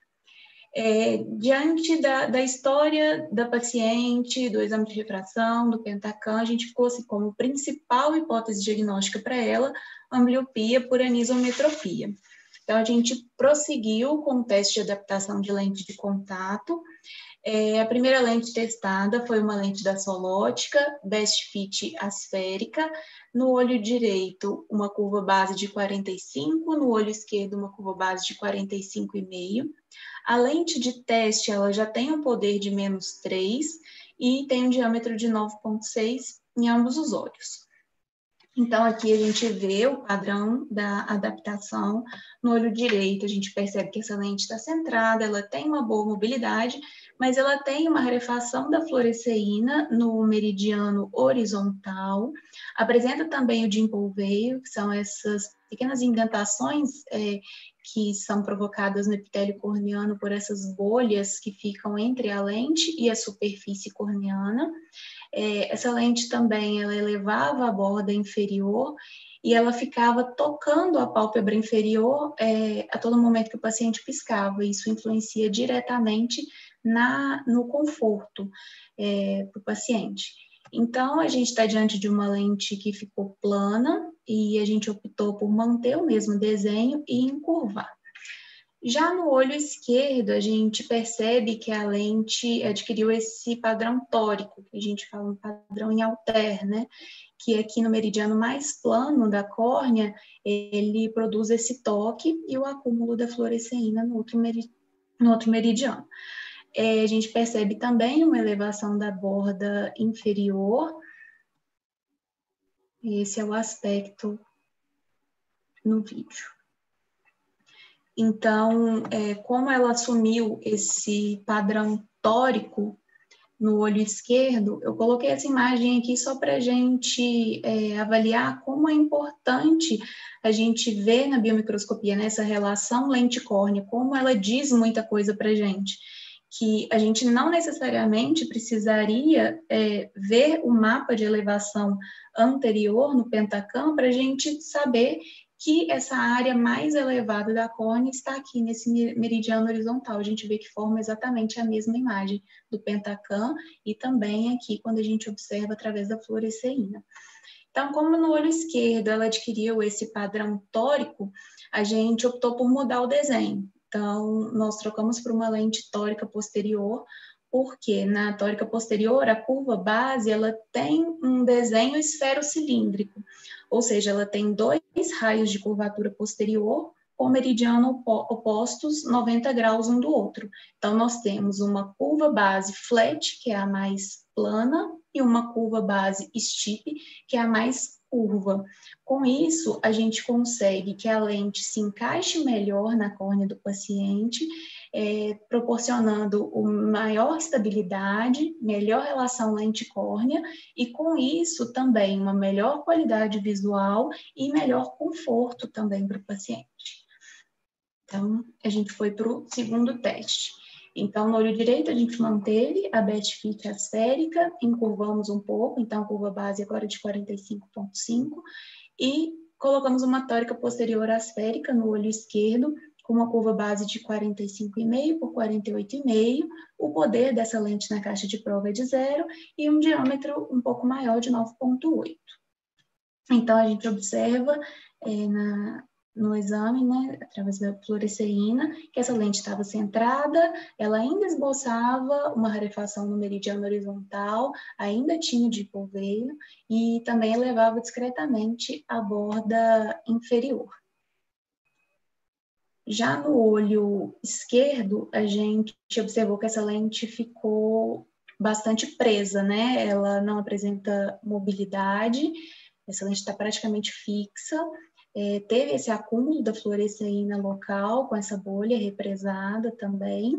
É, diante da, da história da paciente, do exame de refração, do Pentacam, a gente ficou assim, como principal hipótese diagnóstica para ela, ambliopia por anisometropia. Então, a gente prosseguiu com o teste de adaptação de lente de contato. É, a primeira lente testada foi uma lente da Solótica, Best Fit asférica. No olho direito, uma curva base de quarenta e cinco, no olho esquerdo, uma curva base de quarenta e cinco vírgula cinco. A lente de teste, ela já tem um poder de menos três e tem um diâmetro de nove vírgula seis em ambos os olhos. Então, aqui a gente vê o padrão da adaptação no olho direito. A gente percebe que essa lente está centrada, ela tem uma boa mobilidade, mas ela tem uma rarefação da fluoresceína no meridiano horizontal. Apresenta também o dimple veil, que são essas pequenas indentações é, que são provocadas no epitélio corneano por essas bolhas que ficam entre a lente e a superfície corneana. É, essa lente também, ela elevava a borda inferior e ela ficava tocando a pálpebra inferior é, a todo momento que o paciente piscava. Isso influencia diretamente na, no conforto é, do paciente. Então, a gente está diante de uma lente que ficou plana e a gente optou por manter o mesmo desenho e encurvar. Já no olho esquerdo, a gente percebe que a lente adquiriu esse padrão tórico, que a gente fala um padrão em alter, né? Que aqui no meridiano mais plano da córnea, ele produz esse toque e o acúmulo da fluoresceína no outro, meri no outro meridiano. É, a gente percebe também uma elevação da borda inferior. Esse é o aspecto no vídeo. Então, é, como ela assumiu esse padrão tórico no olho esquerdo, eu coloquei essa imagem aqui só para a gente é, avaliar como é importante a gente ver na biomicroscopia, nessa relação lente-córnea, como ela diz muita coisa para a gente. Que a gente não necessariamente precisaria é, ver o mapa de elevação anterior no pentacam para a gente saber que essa área mais elevada da córnea está aqui nesse meridiano horizontal. A gente vê que forma exatamente a mesma imagem do pentacam e também aqui quando a gente observa através da fluoresceína. Então, como no olho esquerdo ela adquiriu esse padrão tórico, a gente optou por mudar o desenho. Então, nós trocamos por uma lente tórica posterior, porque na tórica posterior, a curva base, ela tem um desenho esferocilíndrico, ou seja, ela tem dois raios de curvatura posterior com meridiano opostos noventa graus um do outro. Então, nós temos uma curva base flat, que é a mais plana, e uma curva base steep, que é a mais curva. Com isso, a gente consegue que a lente se encaixe melhor na córnea do paciente, é, proporcionando uma maior estabilidade, melhor relação lente-córnea e, com isso, também uma melhor qualidade visual e melhor conforto também para o paciente. Então, a gente foi para o segundo teste. Então, no olho direito, a gente manteve a beatifique asférica, encurvamos um pouco, então a curva base agora é de quarenta e cinco vírgula cinco, e colocamos uma tórica posterior asférica no olho esquerdo, com uma curva base de quarenta e cinco vírgula cinco por quarenta e oito vírgula cinco, o poder dessa lente na caixa de prova é de zero, e um diâmetro um pouco maior de nove vírgula oito. Então, a gente observa é, na... no exame, né, através da fluoresceína, que essa lente estava centrada, ela ainda esboçava uma rarefação no meridiano horizontal, ainda tinha de hipoveio e também elevava discretamente a borda inferior. Já no olho esquerdo, a gente observou que essa lente ficou bastante presa, né? Ela não apresenta mobilidade, essa lente está praticamente fixa. É, teve esse acúmulo da fluoresceína local, com essa bolha represada também,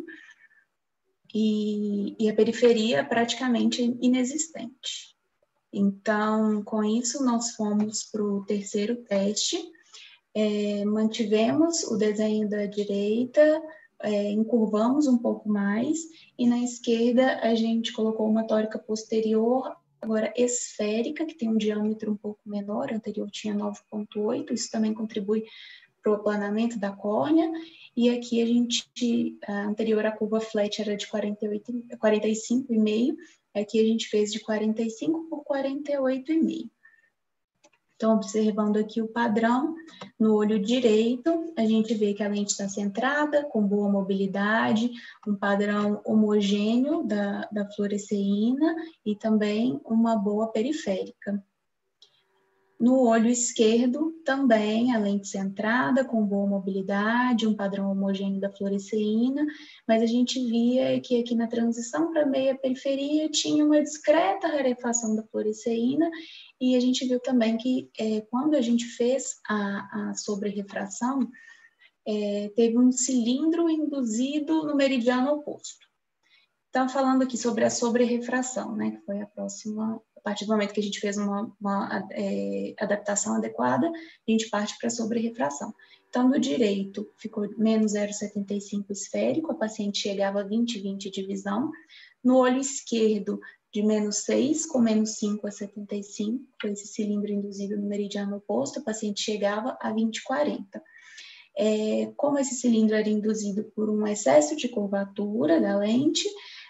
e, e a periferia praticamente inexistente. Então, com isso, nós fomos para o terceiro teste, é, mantivemos o desenho da direita, é, encurvamos um pouco mais, e na esquerda a gente colocou uma tórica posterior, agora esférica, que tem um diâmetro um pouco menor, anterior tinha nove vírgula oito, isso também contribui para o aplanamento da córnea, e aqui a gente, a anterior a curva flat era de quarenta e oito, quarenta e cinco vírgula cinco, aqui a gente fez de quarenta e cinco por quarenta e oito vírgula cinco. Então, observando aqui o padrão, no olho direito, a gente vê que a lente está centrada, com boa mobilidade, um padrão homogêneo da, da fluoresceína e também uma boa periférica. No olho esquerdo, também a lente centrada, com boa mobilidade, um padrão homogêneo da fluoresceína, mas a gente via que aqui na transição para a meia periferia tinha uma discreta rarefação da fluoresceína, e a gente viu também que é, quando a gente fez a, a sobre-refração, é, teve um cilindro induzido no meridiano oposto. Então, falando aqui sobre a sobre-refração, né, que foi a próxima, a partir do momento que a gente fez uma, uma é, adaptação adequada, a gente parte para a sobre-refração. Então, no direito, ficou menos zero vírgula setenta e cinco esférico, a paciente chegava a vinte vírgula vinte de visão. No olho esquerdo, de menos seis, com menos cinco a setenta e cinco, foi esse cilindro induzido no meridiano oposto, a paciente chegava a vinte vírgula quarenta. É, como esse cilindro era induzido por um excesso de curvatura da lente,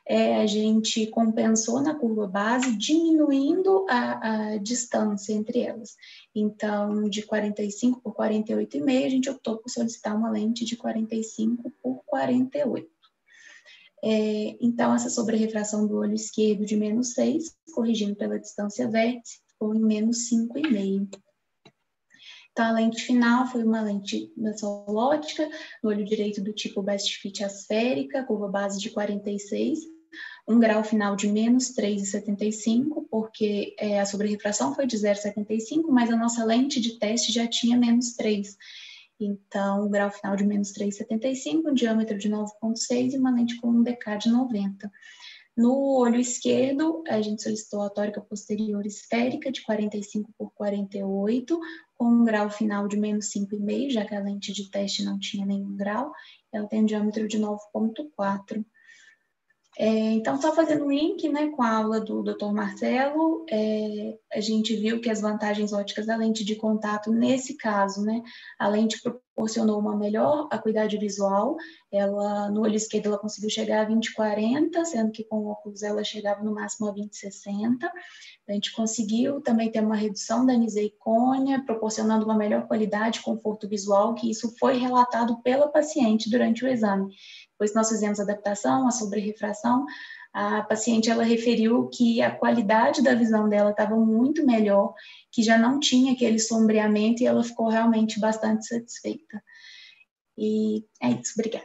é, a gente compensou na curva base, diminuindo a, a distância entre elas. Então, de quarenta e cinco por quarenta e oito vírgula cinco, a gente optou por solicitar uma lente de quarenta e cinco por quarenta e oito. É, então, essa sobrerrefração do olho esquerdo de menos seis, corrigindo pela distância vértice, ficou em menos cinco vírgula cinco. Então, a lente final foi uma lente mesolótica, no olho direito do tipo best fit asférica, curva base de quarenta e seis, um grau final de menos três vírgula setenta e cinco, porque é, a sobrerrefração foi de zero vírgula setenta e cinco, mas a nossa lente de teste já tinha menos três. Então, o grau final de menos três vírgula setenta e cinco, um diâmetro de nove vírgula seis e uma lente com um D K de noventa. No olho esquerdo, a gente solicitou a tórica posterior esférica de quarenta e cinco por quarenta e oito, com um grau final de menos cinco vírgula cinco, já que a lente de teste não tinha nenhum grau. Ela tem um diâmetro de nove vírgula quatro. É, então, só fazendo um link, né, com a aula do doutor Marcelo, é, a gente viu que as vantagens óticas da lente de contato, nesse caso, né, a lente proporcionou uma melhor acuidade visual, ela, no olho esquerdo ela conseguiu chegar a vinte quarenta, sendo que com o óculos ela chegava no máximo a vinte sessenta. A gente conseguiu também ter uma redução da aniseicônia, proporcionando uma melhor qualidade e conforto visual, que isso foi relatado pela paciente durante o exame. Depois nós fizemos a adaptação, a sobrerrefração, a paciente ela referiu que a qualidade da visão dela estava muito melhor, que já não tinha aquele sombreamento e ela ficou realmente bastante satisfeita. E é isso, obrigada.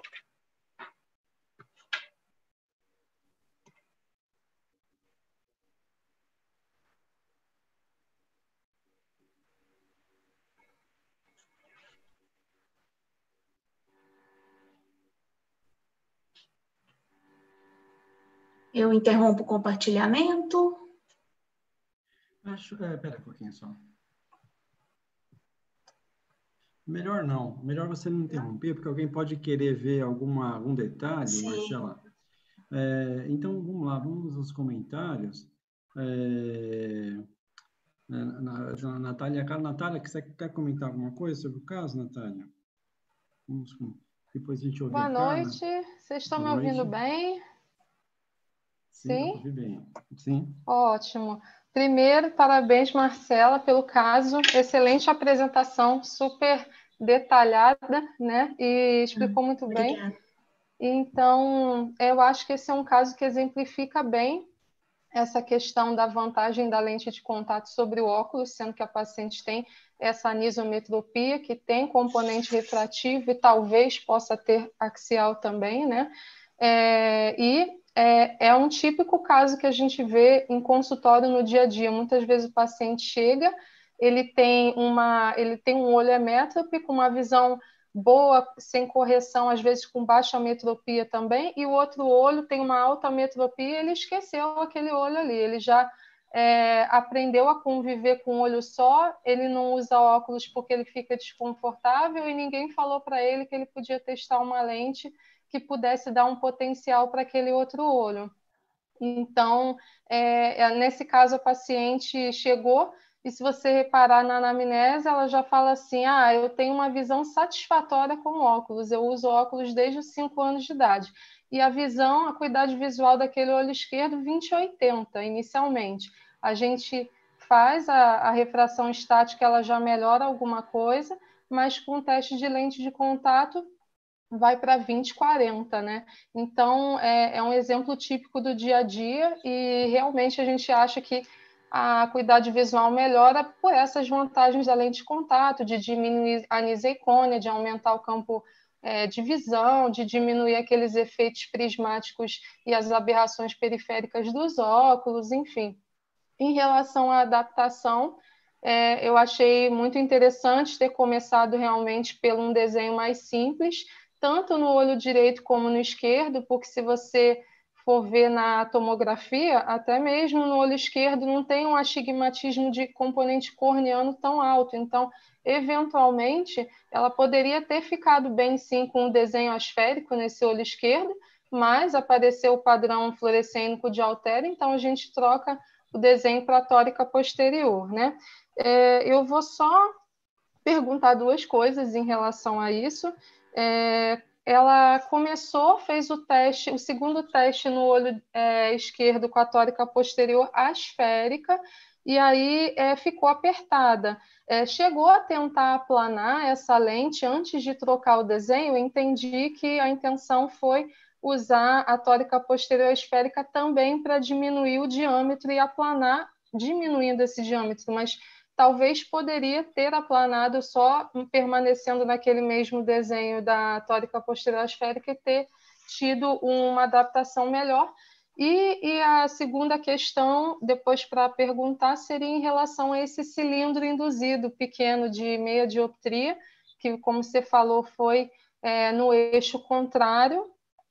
Eu interrompo o compartilhamento. Acho, é, pera um pouquinho só. Melhor não. Melhor você não interromper, porque alguém pode querer ver alguma, algum detalhe, Sim. Marcela. É, então, vamos lá, vamos aos comentários. É, na, na, na, Natália, cara, Natália, você quer comentar alguma coisa sobre o caso, Natália? Vamos, depois a gente ouve Boa a Carla. noite, vocês estão me Boa ouvindo noite. bem? Sim, Sim? ouvi bem. Sim. Ótimo. Primeiro, parabéns, Marcela, pelo caso. Excelente apresentação, super detalhada, né? E explicou muito bem. Obrigada. Então, eu acho que esse é um caso que exemplifica bem essa questão da vantagem da lente de contato sobre o óculos, sendo que a paciente tem essa anisometropia, que tem componente refrativo e talvez possa ter axial também, né? É, e é, é um típico caso que a gente vê em consultório no dia a dia. Muitas vezes o paciente chega, ele tem, uma, ele tem um olho emétrope com uma visão boa, sem correção, às vezes com baixa metropia também, e o outro olho tem uma alta metropia, ele esqueceu aquele olho ali, ele já é, aprendeu a conviver com um olho só, ele não usa óculos porque ele fica desconfortável e ninguém falou para ele que ele podia testar uma lente que pudesse dar um potencial para aquele outro olho. Então, é, nesse caso, a paciente chegou e se você reparar na anamnese, ela já fala assim, ah, eu tenho uma visão satisfatória com óculos, eu uso óculos desde os cinco anos de idade. E a visão, a acuidade visual daquele olho esquerdo, vinte oitenta, inicialmente. A gente faz a, a refração estática, ela já melhora alguma coisa, mas com o teste de lente de contato, vai para vinte quarenta, né? Então, é, é um exemplo típico do dia a dia e realmente a gente acha que a acuidade visual melhora por essas vantagens da lente de contato, de diminuir a aniseicônia, de aumentar o campo é, de visão, de diminuir aqueles efeitos prismáticos e as aberrações periféricas dos óculos, enfim. Em relação à adaptação, é, eu achei muito interessante ter começado realmente pelo um desenho mais simples, tanto no olho direito como no esquerdo, porque se você for ver na tomografia, até mesmo no olho esquerdo não tem um astigmatismo de componente corneano tão alto. Então, eventualmente, ela poderia ter ficado bem sim com o desenho asférico nesse olho esquerdo, mas apareceu o padrão fluorescênico de Altera, então a gente troca o desenho para a tórica posterior, né? É, eu vou só perguntar duas coisas em relação a isso. É, ela começou, fez o teste, o segundo teste no olho é, esquerdo com a tórica posterior asférica, e aí é, ficou apertada. É, chegou a tentar aplanar essa lente antes de trocar o desenho, eu entendi que a intenção foi usar a tórica posterior esférica também para diminuir o diâmetro e aplanar, diminuindo esse diâmetro, mas talvez poderia ter aplanado só permanecendo naquele mesmo desenho da tórica posterior esférica e ter tido uma adaptação melhor. E, e a segunda questão, depois para perguntar, seria em relação a esse cilindro induzido pequeno de meia dioptria, que, como você falou, foi é, no eixo contrário,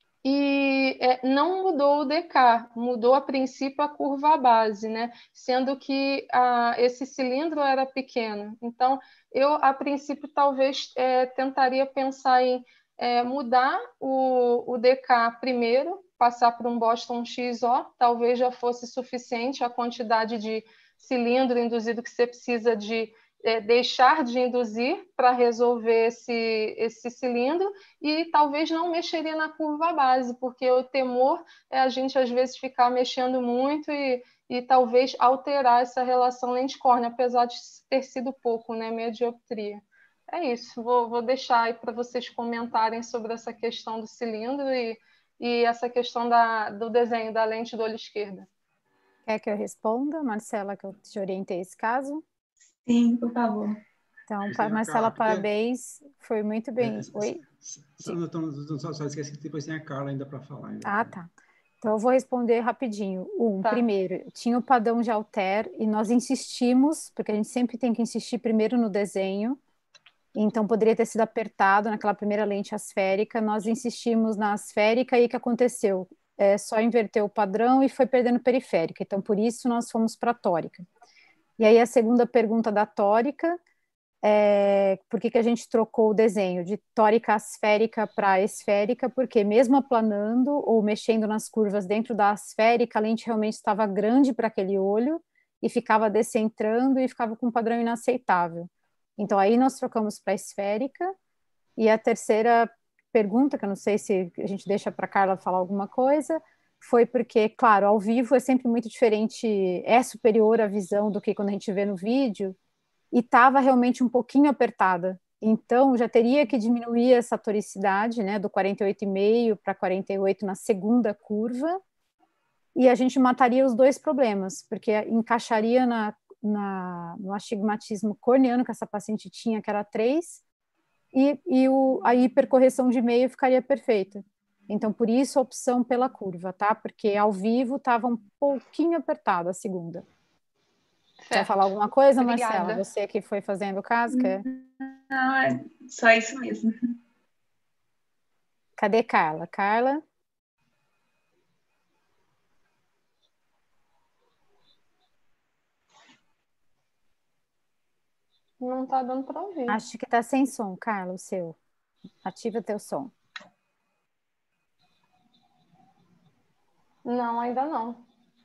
e é, não mudou o D K, mudou a princípio a curva base, né? Sendo que a, esse cilindro era pequeno. Então, eu, a princípio, talvez é, tentaria pensar em é, mudar o, o D K primeiro, passar por um Boston X O, talvez já fosse suficiente a quantidade de cilindro induzido que você precisa de é, deixar de induzir para resolver esse, esse cilindro, e talvez não mexeria na curva base, porque o temor é a gente, às vezes, ficar mexendo muito e, e talvez alterar essa relação lente-córnea, apesar de ter sido pouco, né, meia dioptria. É isso, vou, vou deixar aí para vocês comentarem sobre essa questão do cilindro e, e essa questão da, do desenho da lente do olho esquerdo. Quer que eu responda, Marcela, que eu te orientei esse caso? Sim, por favor. Então, Sim, Marcela, Carla, porque... parabéns, foi muito bem. É, Oi? Só, só, só, só esqueci que depois tem a Carla ainda para falar. Ainda. Ah, tá. Então, eu vou responder rapidinho. Um, Tá. primeiro, tinha o padrão de Alter e nós insistimos, porque a gente sempre tem que insistir primeiro no desenho, então poderia ter sido apertado naquela primeira lente asférica, nós insistimos na asférica e o que aconteceu? É, só inverteu o padrão e foi perdendo periférica, então por isso nós fomos para a tórica. E aí a segunda pergunta da tórica, é, por que, que a gente trocou o desenho de tórica asférica para esférica? Porque mesmo aplanando ou mexendo nas curvas dentro da asférica, a lente realmente estava grande para aquele olho e ficava descentrando e ficava com um padrão inaceitável. Então aí nós trocamos para esférica. E a terceira pergunta, que eu não sei se a gente deixa para a Carla falar alguma coisa, foi porque, claro, ao vivo é sempre muito diferente, é superior a visão do que quando a gente vê no vídeo, e estava realmente um pouquinho apertada. Então, já teria que diminuir essa toricidade, né, do quarenta e oito vírgula cinco para quarenta e oito na segunda curva, e a gente mataria os dois problemas, porque encaixaria na, na, no astigmatismo corneano que essa paciente tinha, que era três, e, e o, a hipercorreção de meio ficaria perfeita. Então, por isso a opção pela curva, tá? Porque ao vivo estava um pouquinho apertada a segunda. Certo. Quer falar alguma coisa, Obrigada. Marcela? Você que foi fazendo o caso, quer? Não, é só isso mesmo. Cadê Carla? Carla? Não está dando para ouvir. Acho que está sem som, Carla, o seu. Ativa teu som. Não, ainda não.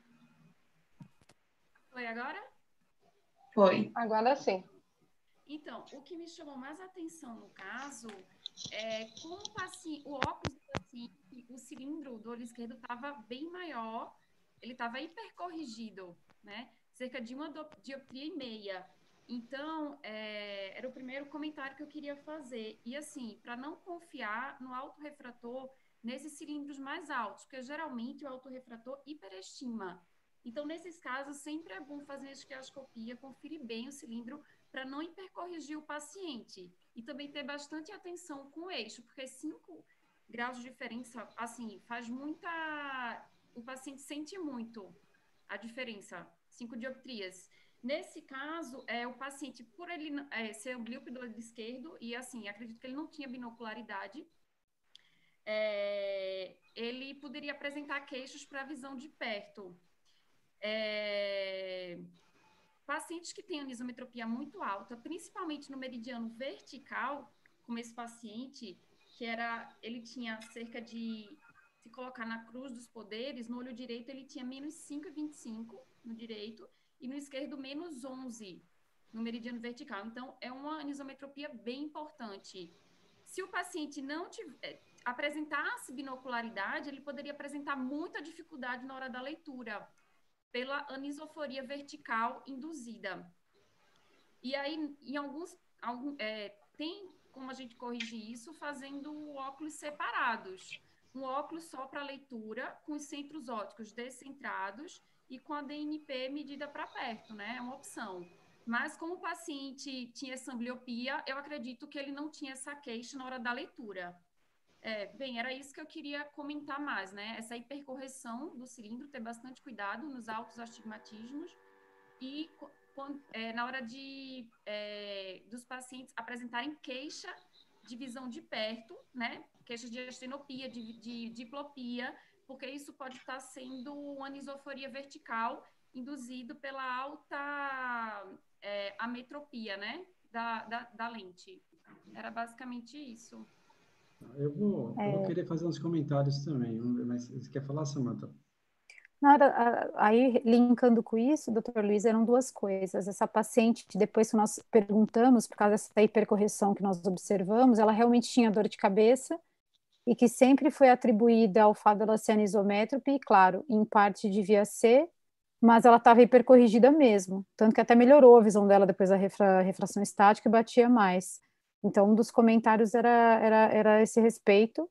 Foi agora? Foi. Agora sim. Então, o que me chamou mais atenção no caso é como o, paciente, o óculos do paciente, o cilindro do olho esquerdo estava bem maior, ele estava hipercorrigido, né? Cerca de uma dioptria e meia. Então, é, era o primeiro comentário que eu queria fazer. E assim, para não confiar no autorrefrator nesses cilindros mais altos, porque geralmente o autorrefrator hiperestima. Então, nesses casos, sempre é bom fazer a esquiascopia, conferir bem o cilindro para não hipercorrigir o paciente. E também ter bastante atenção com o eixo, porque cinco graus de diferença, assim, faz muita... O paciente sente muito a diferença, cinco dioptrias. Nesse caso, é, o paciente, por ele é, ser oblíope do olho esquerdo, e assim, acredito que ele não tinha binocularidade, é, ele poderia apresentar queixos para a visão de perto. É, pacientes que têm anisometropia muito alta, principalmente no meridiano vertical, como esse paciente, que era, ele tinha cerca de, se colocar na cruz dos poderes, no olho direito ele tinha menos cinco vírgula vinte e cinco no direito, e no esquerdo menos onze no meridiano vertical. Então, é uma anisometropia bem importante. se o paciente não tiver, apresentasse binocularidade, ele poderia apresentar muita dificuldade na hora da leitura, pela anisoforia vertical induzida. E aí, em alguns, algum, é, tem como a gente corrigir isso fazendo óculos separados. Um óculos só para leitura, com os centros ópticos descentrados e com a D N P medida para perto, né? É uma opção. Mas como o paciente tinha essa ambliopia, eu acredito que ele não tinha essa queixa na hora da leitura. É, bem, era isso que eu queria comentar mais, né? Essa hipercorreção do cilindro, ter bastante cuidado nos altos astigmatismos e quando, é, na hora de, é, dos pacientes apresentarem queixa de visão de perto, né? Queixa de astenopia, de, de diplopia, porque isso pode estar sendo uma anisoforia vertical induzido pela alta é, ametropia, né? Da, da, da lente. Era basicamente isso. Eu vou, É. eu vou querer fazer uns comentários também, mas você quer falar, Samantha? Na hora, aí, linkando com isso, doutor Luiz, eram duas coisas. Essa paciente, depois que nós perguntamos, por causa dessa hipercorreção que nós observamos, ela realmente tinha dor de cabeça e que sempre foi atribuída ao fato dela ser anisométrope, e claro, em parte devia ser, mas ela estava hipercorrigida mesmo, tanto que até melhorou a visão dela depois da refra, refração estática e batia mais. Então, um dos comentários era, era, era esse respeito.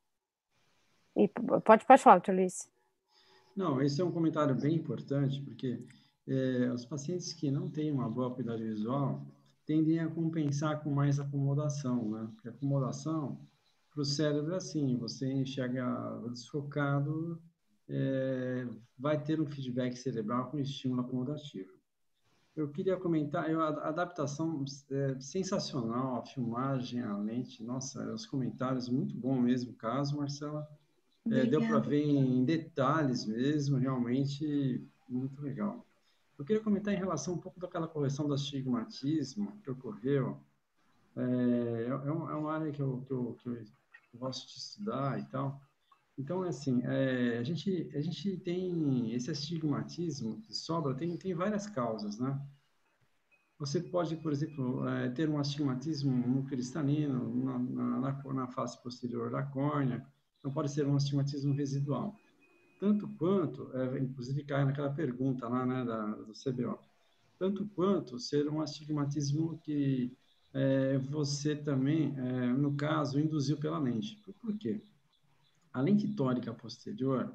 E pode, pode falar, doutor Luiz. Não, esse é um comentário bem importante, porque é, os pacientes que não têm uma boa acuidade visual tendem a compensar com mais acomodação, né? Porque acomodação, para o cérebro é assim, você enxerga desfocado, é, vai ter um feedback cerebral com estímulo acomodativo. Eu queria comentar, eu, a adaptação é sensacional, a filmagem, a lente, nossa, os comentários, muito bom mesmo o caso, Marcela. É, deu para ver em detalhes mesmo, realmente muito legal. Eu queria comentar em relação um pouco daquela correção do astigmatismo que ocorreu. É, é, uma área que eu, que, eu, que eu gosto de estudar e tal. Então, assim, é, a, gente, a gente tem esse astigmatismo que sobra, tem, tem várias causas, né? Você pode, por exemplo, é, ter um astigmatismo no cristalino, na, na, na face posterior da córnea. Então, pode ser um astigmatismo residual. Tanto quanto, é, inclusive cai naquela pergunta lá, né, da, do C B O, tanto quanto ser um astigmatismo que é, você também, é, no caso, induziu pela lente. Por, por quê? A lente tórica posterior,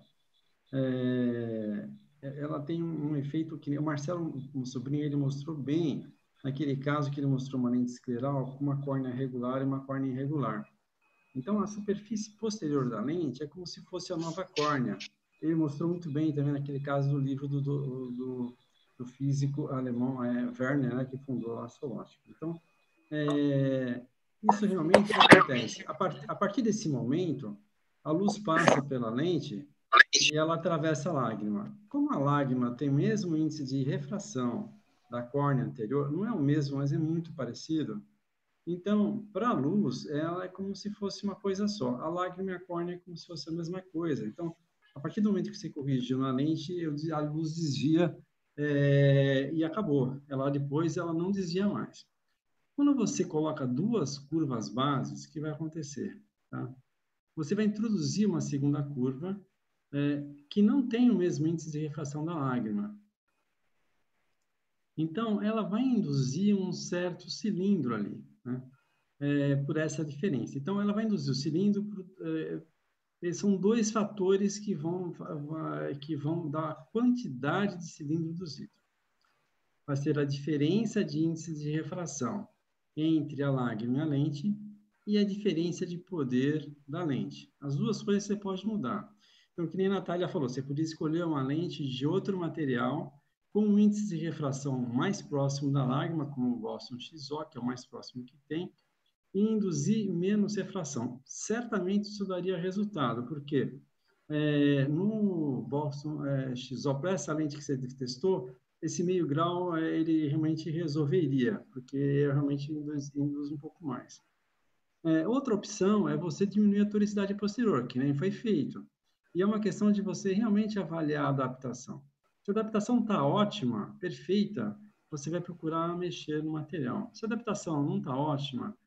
é, ela tem um, um efeito que o Marcelo, um sobrinho, ele mostrou bem naquele caso que ele mostrou uma lente escleral com uma córnea regular e uma córnea irregular. Então, a superfície posterior da lente é como se fosse a nova córnea. Ele mostrou muito bem também naquele caso do livro do, do, do, do físico alemão é, Werner, né, que fundou a Solótica. Então, é, isso realmente acontece. A, part, a partir desse momento, a luz passa pela lente e ela atravessa a lágrima. Como a lágrima tem o mesmo índice de refração da córnea anterior, não é o mesmo, mas é muito parecido. Então, para a luz, ela é como se fosse uma coisa só. A lágrima e a córnea é como se fosse a mesma coisa. Então, a partir do momento que você corrigiu na lente, a luz desvia é, e acabou. Ela depois ela não desvia mais. Quando você coloca duas curvas bases, o que vai acontecer? Tá? Você vai introduzir uma segunda curva é, que não tem o mesmo índice de refração da lágrima. Então, ela vai induzir um certo cilindro ali, né? É, por essa diferença. Então, ela vai induzir o cilindro, por, é, são dois fatores que vão, que vão dar a quantidade de cilindro induzido. Vai ser a diferença de índice de refração entre a lágrima e a lente e a diferença de poder da lente. As duas coisas você pode mudar. Então, que nem a Natália falou, você podia escolher uma lente de outro material com um índice de refração mais próximo da lágrima, como o Boston X O, que é o mais próximo que tem, e induzir menos refração. Certamente isso daria resultado, porque é, no Boston é, X O, para essa lente que você testou, esse meio grau é, ele realmente resolveria, porque realmente induz, induz um pouco mais. É, outra opção é você diminuir a toricidade posterior, que nem foi feito. E é uma questão de você realmente avaliar a adaptação. Se a adaptação está ótima, perfeita, você vai procurar mexer no material. Se a adaptação não está ótima,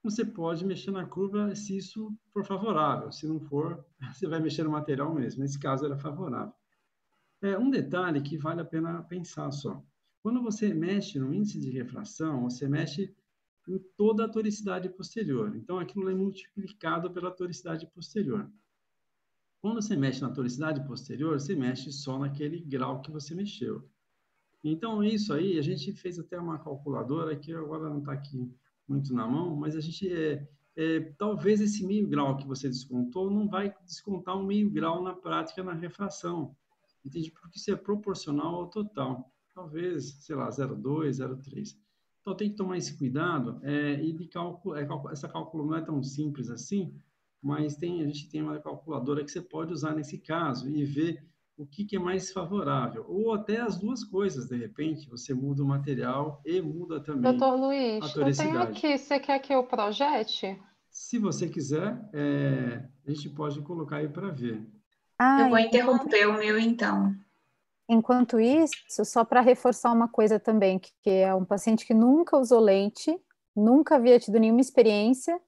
você pode mexer na curva se isso for favorável. Se não for, você vai mexer no material mesmo. Nesse caso, era favorável. É um detalhe que vale a pena pensar só. Quando você mexe no índice de refração, você mexe em toda a toricidade posterior. Então, aquilo é multiplicado pela toricidade posterior. Quando você mexe na toricidade posterior, você mexe só naquele grau que você mexeu. Então, isso aí, a gente fez até uma calculadora que agora não está aqui muito na mão, mas a gente, é, é, talvez esse meio grau que você descontou não vai descontar um meio grau na prática, na refração. Entende? Porque isso é proporcional ao total. Talvez, sei lá, zero vírgula dois, zero vírgula três. Então, tem que tomar esse cuidado. É, e de cálculo, é, essa cálculo não é tão simples assim, mas tem, a gente tem uma calculadora que você pode usar nesse caso e ver o que, que é mais favorável. Ou até as duas coisas, de repente, você muda o material e muda também Doutor a Luiz, eu tenho toricidade. aqui, você quer que eu projete? Se você quiser, é, a gente pode colocar aí para ver. Ah, Eu vou enquanto, interromper o meu, então. enquanto isso, só para reforçar uma coisa também, que, que é um paciente que nunca usou lente, nunca havia tido nenhuma experiência,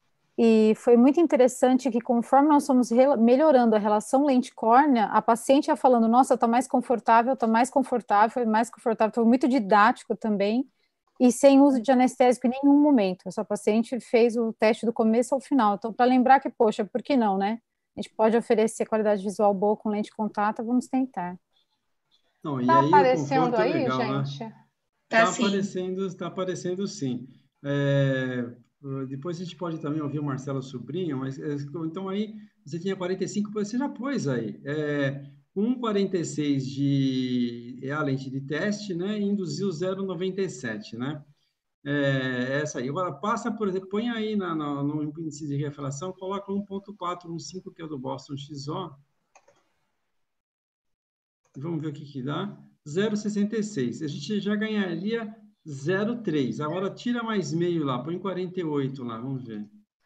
e foi muito interessante que conforme nós fomos rela- melhorando a relação lente-córnea, a paciente ia falando, nossa, tá mais confortável, tá mais confortável, foi mais confortável, foi muito didático também, e sem uso de anestésico em nenhum momento. Essa paciente fez o teste do começo ao final. Então, para lembrar que, poxa, por que não, né? A gente pode oferecer qualidade visual boa com lente de contato, vamos tentar. Não, e Tá aí o aparecendo conforto é aí, legal, né? gente? Tá Está sim. aparecendo, está aparecendo sim. É, depois a gente pode também ouvir o Marcelo Sobrinho, mas é, então aí você tinha quarenta e cinco, você já pôs aí. É, com quarenta e seis de é a lente de teste, né? E induziu zero vírgula noventa e sete, né? É, essa aí. Agora passa, por exemplo, põe aí na, na, no índice de refração, coloca um ponto quatro um cinco, que é o do Boston X O. Vamos ver o que que dá. zero vírgula sessenta e seis. A gente já ganharia zero vírgula três. Agora tira mais meio lá, põe quarenta e oito lá, vamos ver.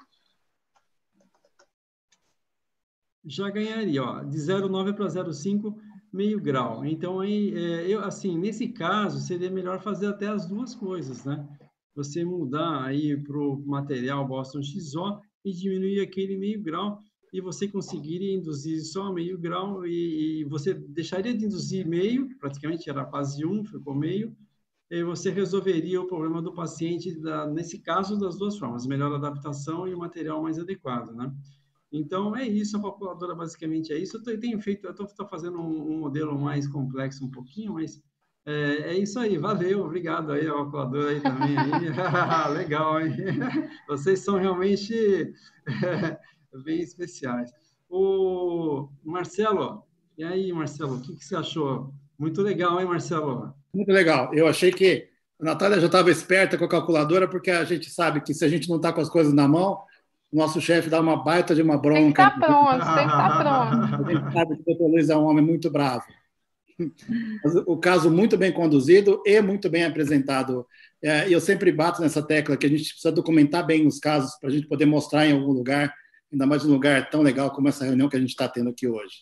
Já ganharia, ó, de zero vírgula nove para zero vírgula cinco, meio grau. Então, aí, é, eu, assim, nesse caso, seria melhor fazer até as duas coisas, né? Você mudar aí para o material Boston X O e diminuir aquele meio grau, e você conseguiria induzir só meio grau, e, e você deixaria de induzir meio, praticamente era quase um, ficou meio, e você resolveria o problema do paciente, da, nesse caso, das duas formas, melhor adaptação e o material mais adequado, né? Então, é isso, a calculadora basicamente é isso. Eu tenho feito, eu estou fazendo um, um modelo mais complexo um pouquinho, mas é, é isso aí, valeu, obrigado aí, a calculadora aí também, aí. Legal, hein? Vocês são realmente é, bem especiais. O Marcelo, e aí, Marcelo, o que, que você achou? Muito legal, hein, Marcelo? Muito legal. Eu achei que a Natália já estava esperta com a calculadora, porque a gente sabe que se a gente não está com as coisas na mão, o nosso chefe dá uma baita de uma Tem que bronca. estar pronto, tem que estar pronto. A gente sabe que o doutor Luiz é um homem muito bravo. Mas o caso muito bem conduzido e muito bem apresentado. E eu sempre bato nessa tecla que a gente precisa documentar bem os casos para a gente poder mostrar em algum lugar, ainda mais um lugar tão legal como essa reunião que a gente está tendo aqui hoje.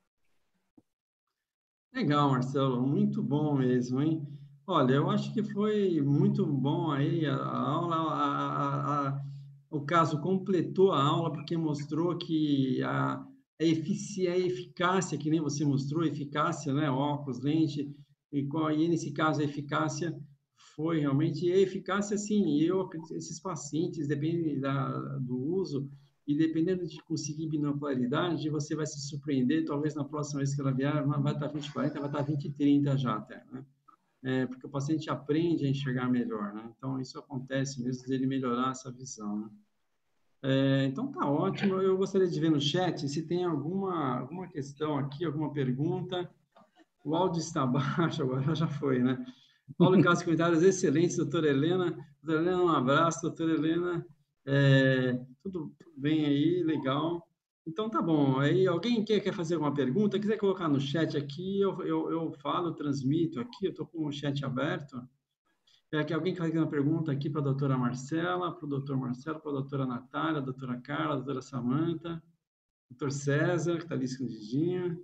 Legal, Marcelo, muito bom mesmo, hein? Olha, eu acho que foi muito bom aí a, a aula, a, a, a, o caso completou a aula porque mostrou que a, a, efici, a eficácia, que nem você mostrou, eficácia, né? Óculos, lente, e, e nesse caso a eficácia foi realmente, e a eficácia, sim, eu acredito, esses pacientes, dependem da, do uso, e dependendo de conseguir binocularidade, você vai se surpreender, talvez na próxima vez que ela vier, não vai estar vinte quarenta, vai estar vinte trinta já até, né? É, porque o paciente aprende a enxergar melhor, né? Então, isso acontece mesmo dele melhorar essa visão, né? É, então, tá ótimo. Eu gostaria de ver no chat se tem alguma, alguma questão aqui, alguma pergunta. O áudio está baixo, agora já foi, né? Paulo Castro, comentários excelentes, doutora Helena. Doutora Helena, um abraço, doutora Helena. É, tudo, tudo bem aí, legal. Então, tá bom. Aí, alguém quer, quer fazer alguma pergunta? Quiser colocar no chat aqui, eu, eu, eu falo, transmito aqui, eu estou com o chat aberto. É, que alguém quer fazer uma pergunta aqui para a doutora Marcela, para o doutor Marcelo, para a doutora Natália, a doutora Carla, a doutora Samanta, doutor César, que está ali escondidinho.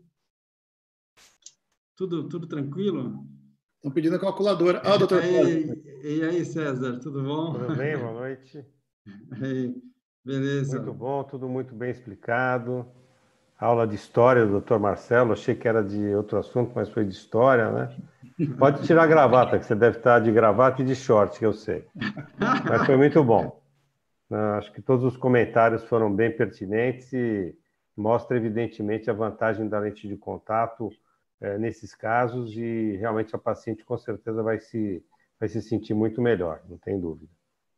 Tudo, tudo tranquilo? Estão pedindo a calculadora. Ah, doutor. E, e aí, César, tudo bom? Tudo bem? Boa noite. Aí, beleza. Muito bom, tudo muito bem explicado. Aula de história do doutor Marcelo, achei que era de outro assunto, mas foi de história, né? Pode tirar a gravata, que você deve estar de gravata e de short, que eu sei. Mas foi muito bom. Acho que todos os comentários foram bem pertinentes e mostra evidentemente a vantagem da lente de contato é, nesses casos, e realmente a paciente com certeza vai se, vai se sentir muito melhor, não tem dúvida.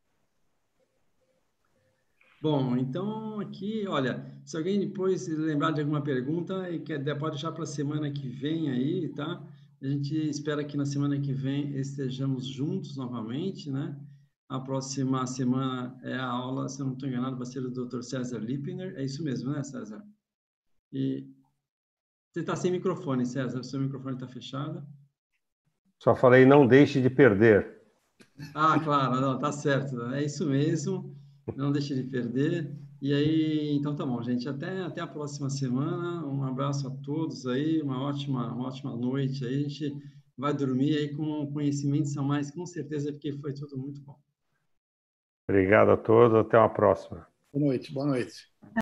Bom, então aqui, olha, se alguém depois lembrar de alguma pergunta, e quer, pode deixar para a semana que vem aí, tá? A gente espera que na semana que vem estejamos juntos novamente, né? A próxima semana é a aula, se eu não estou enganado, vai ser do doutor César Lippner. É isso mesmo, né, César? E você está sem microfone, César. O seu microfone está fechado. Só falei, não deixe de perder. Ah, claro, não, tá certo. É isso mesmo. Não deixe de perder. E aí, então tá bom, gente. Até, até a próxima semana. Um abraço a todos aí. Uma ótima, uma ótima noite aí. A gente vai dormir aí com conhecimentos a mais, com certeza, porque foi tudo muito bom. Obrigado a todos. Até uma próxima. Boa noite. Boa noite.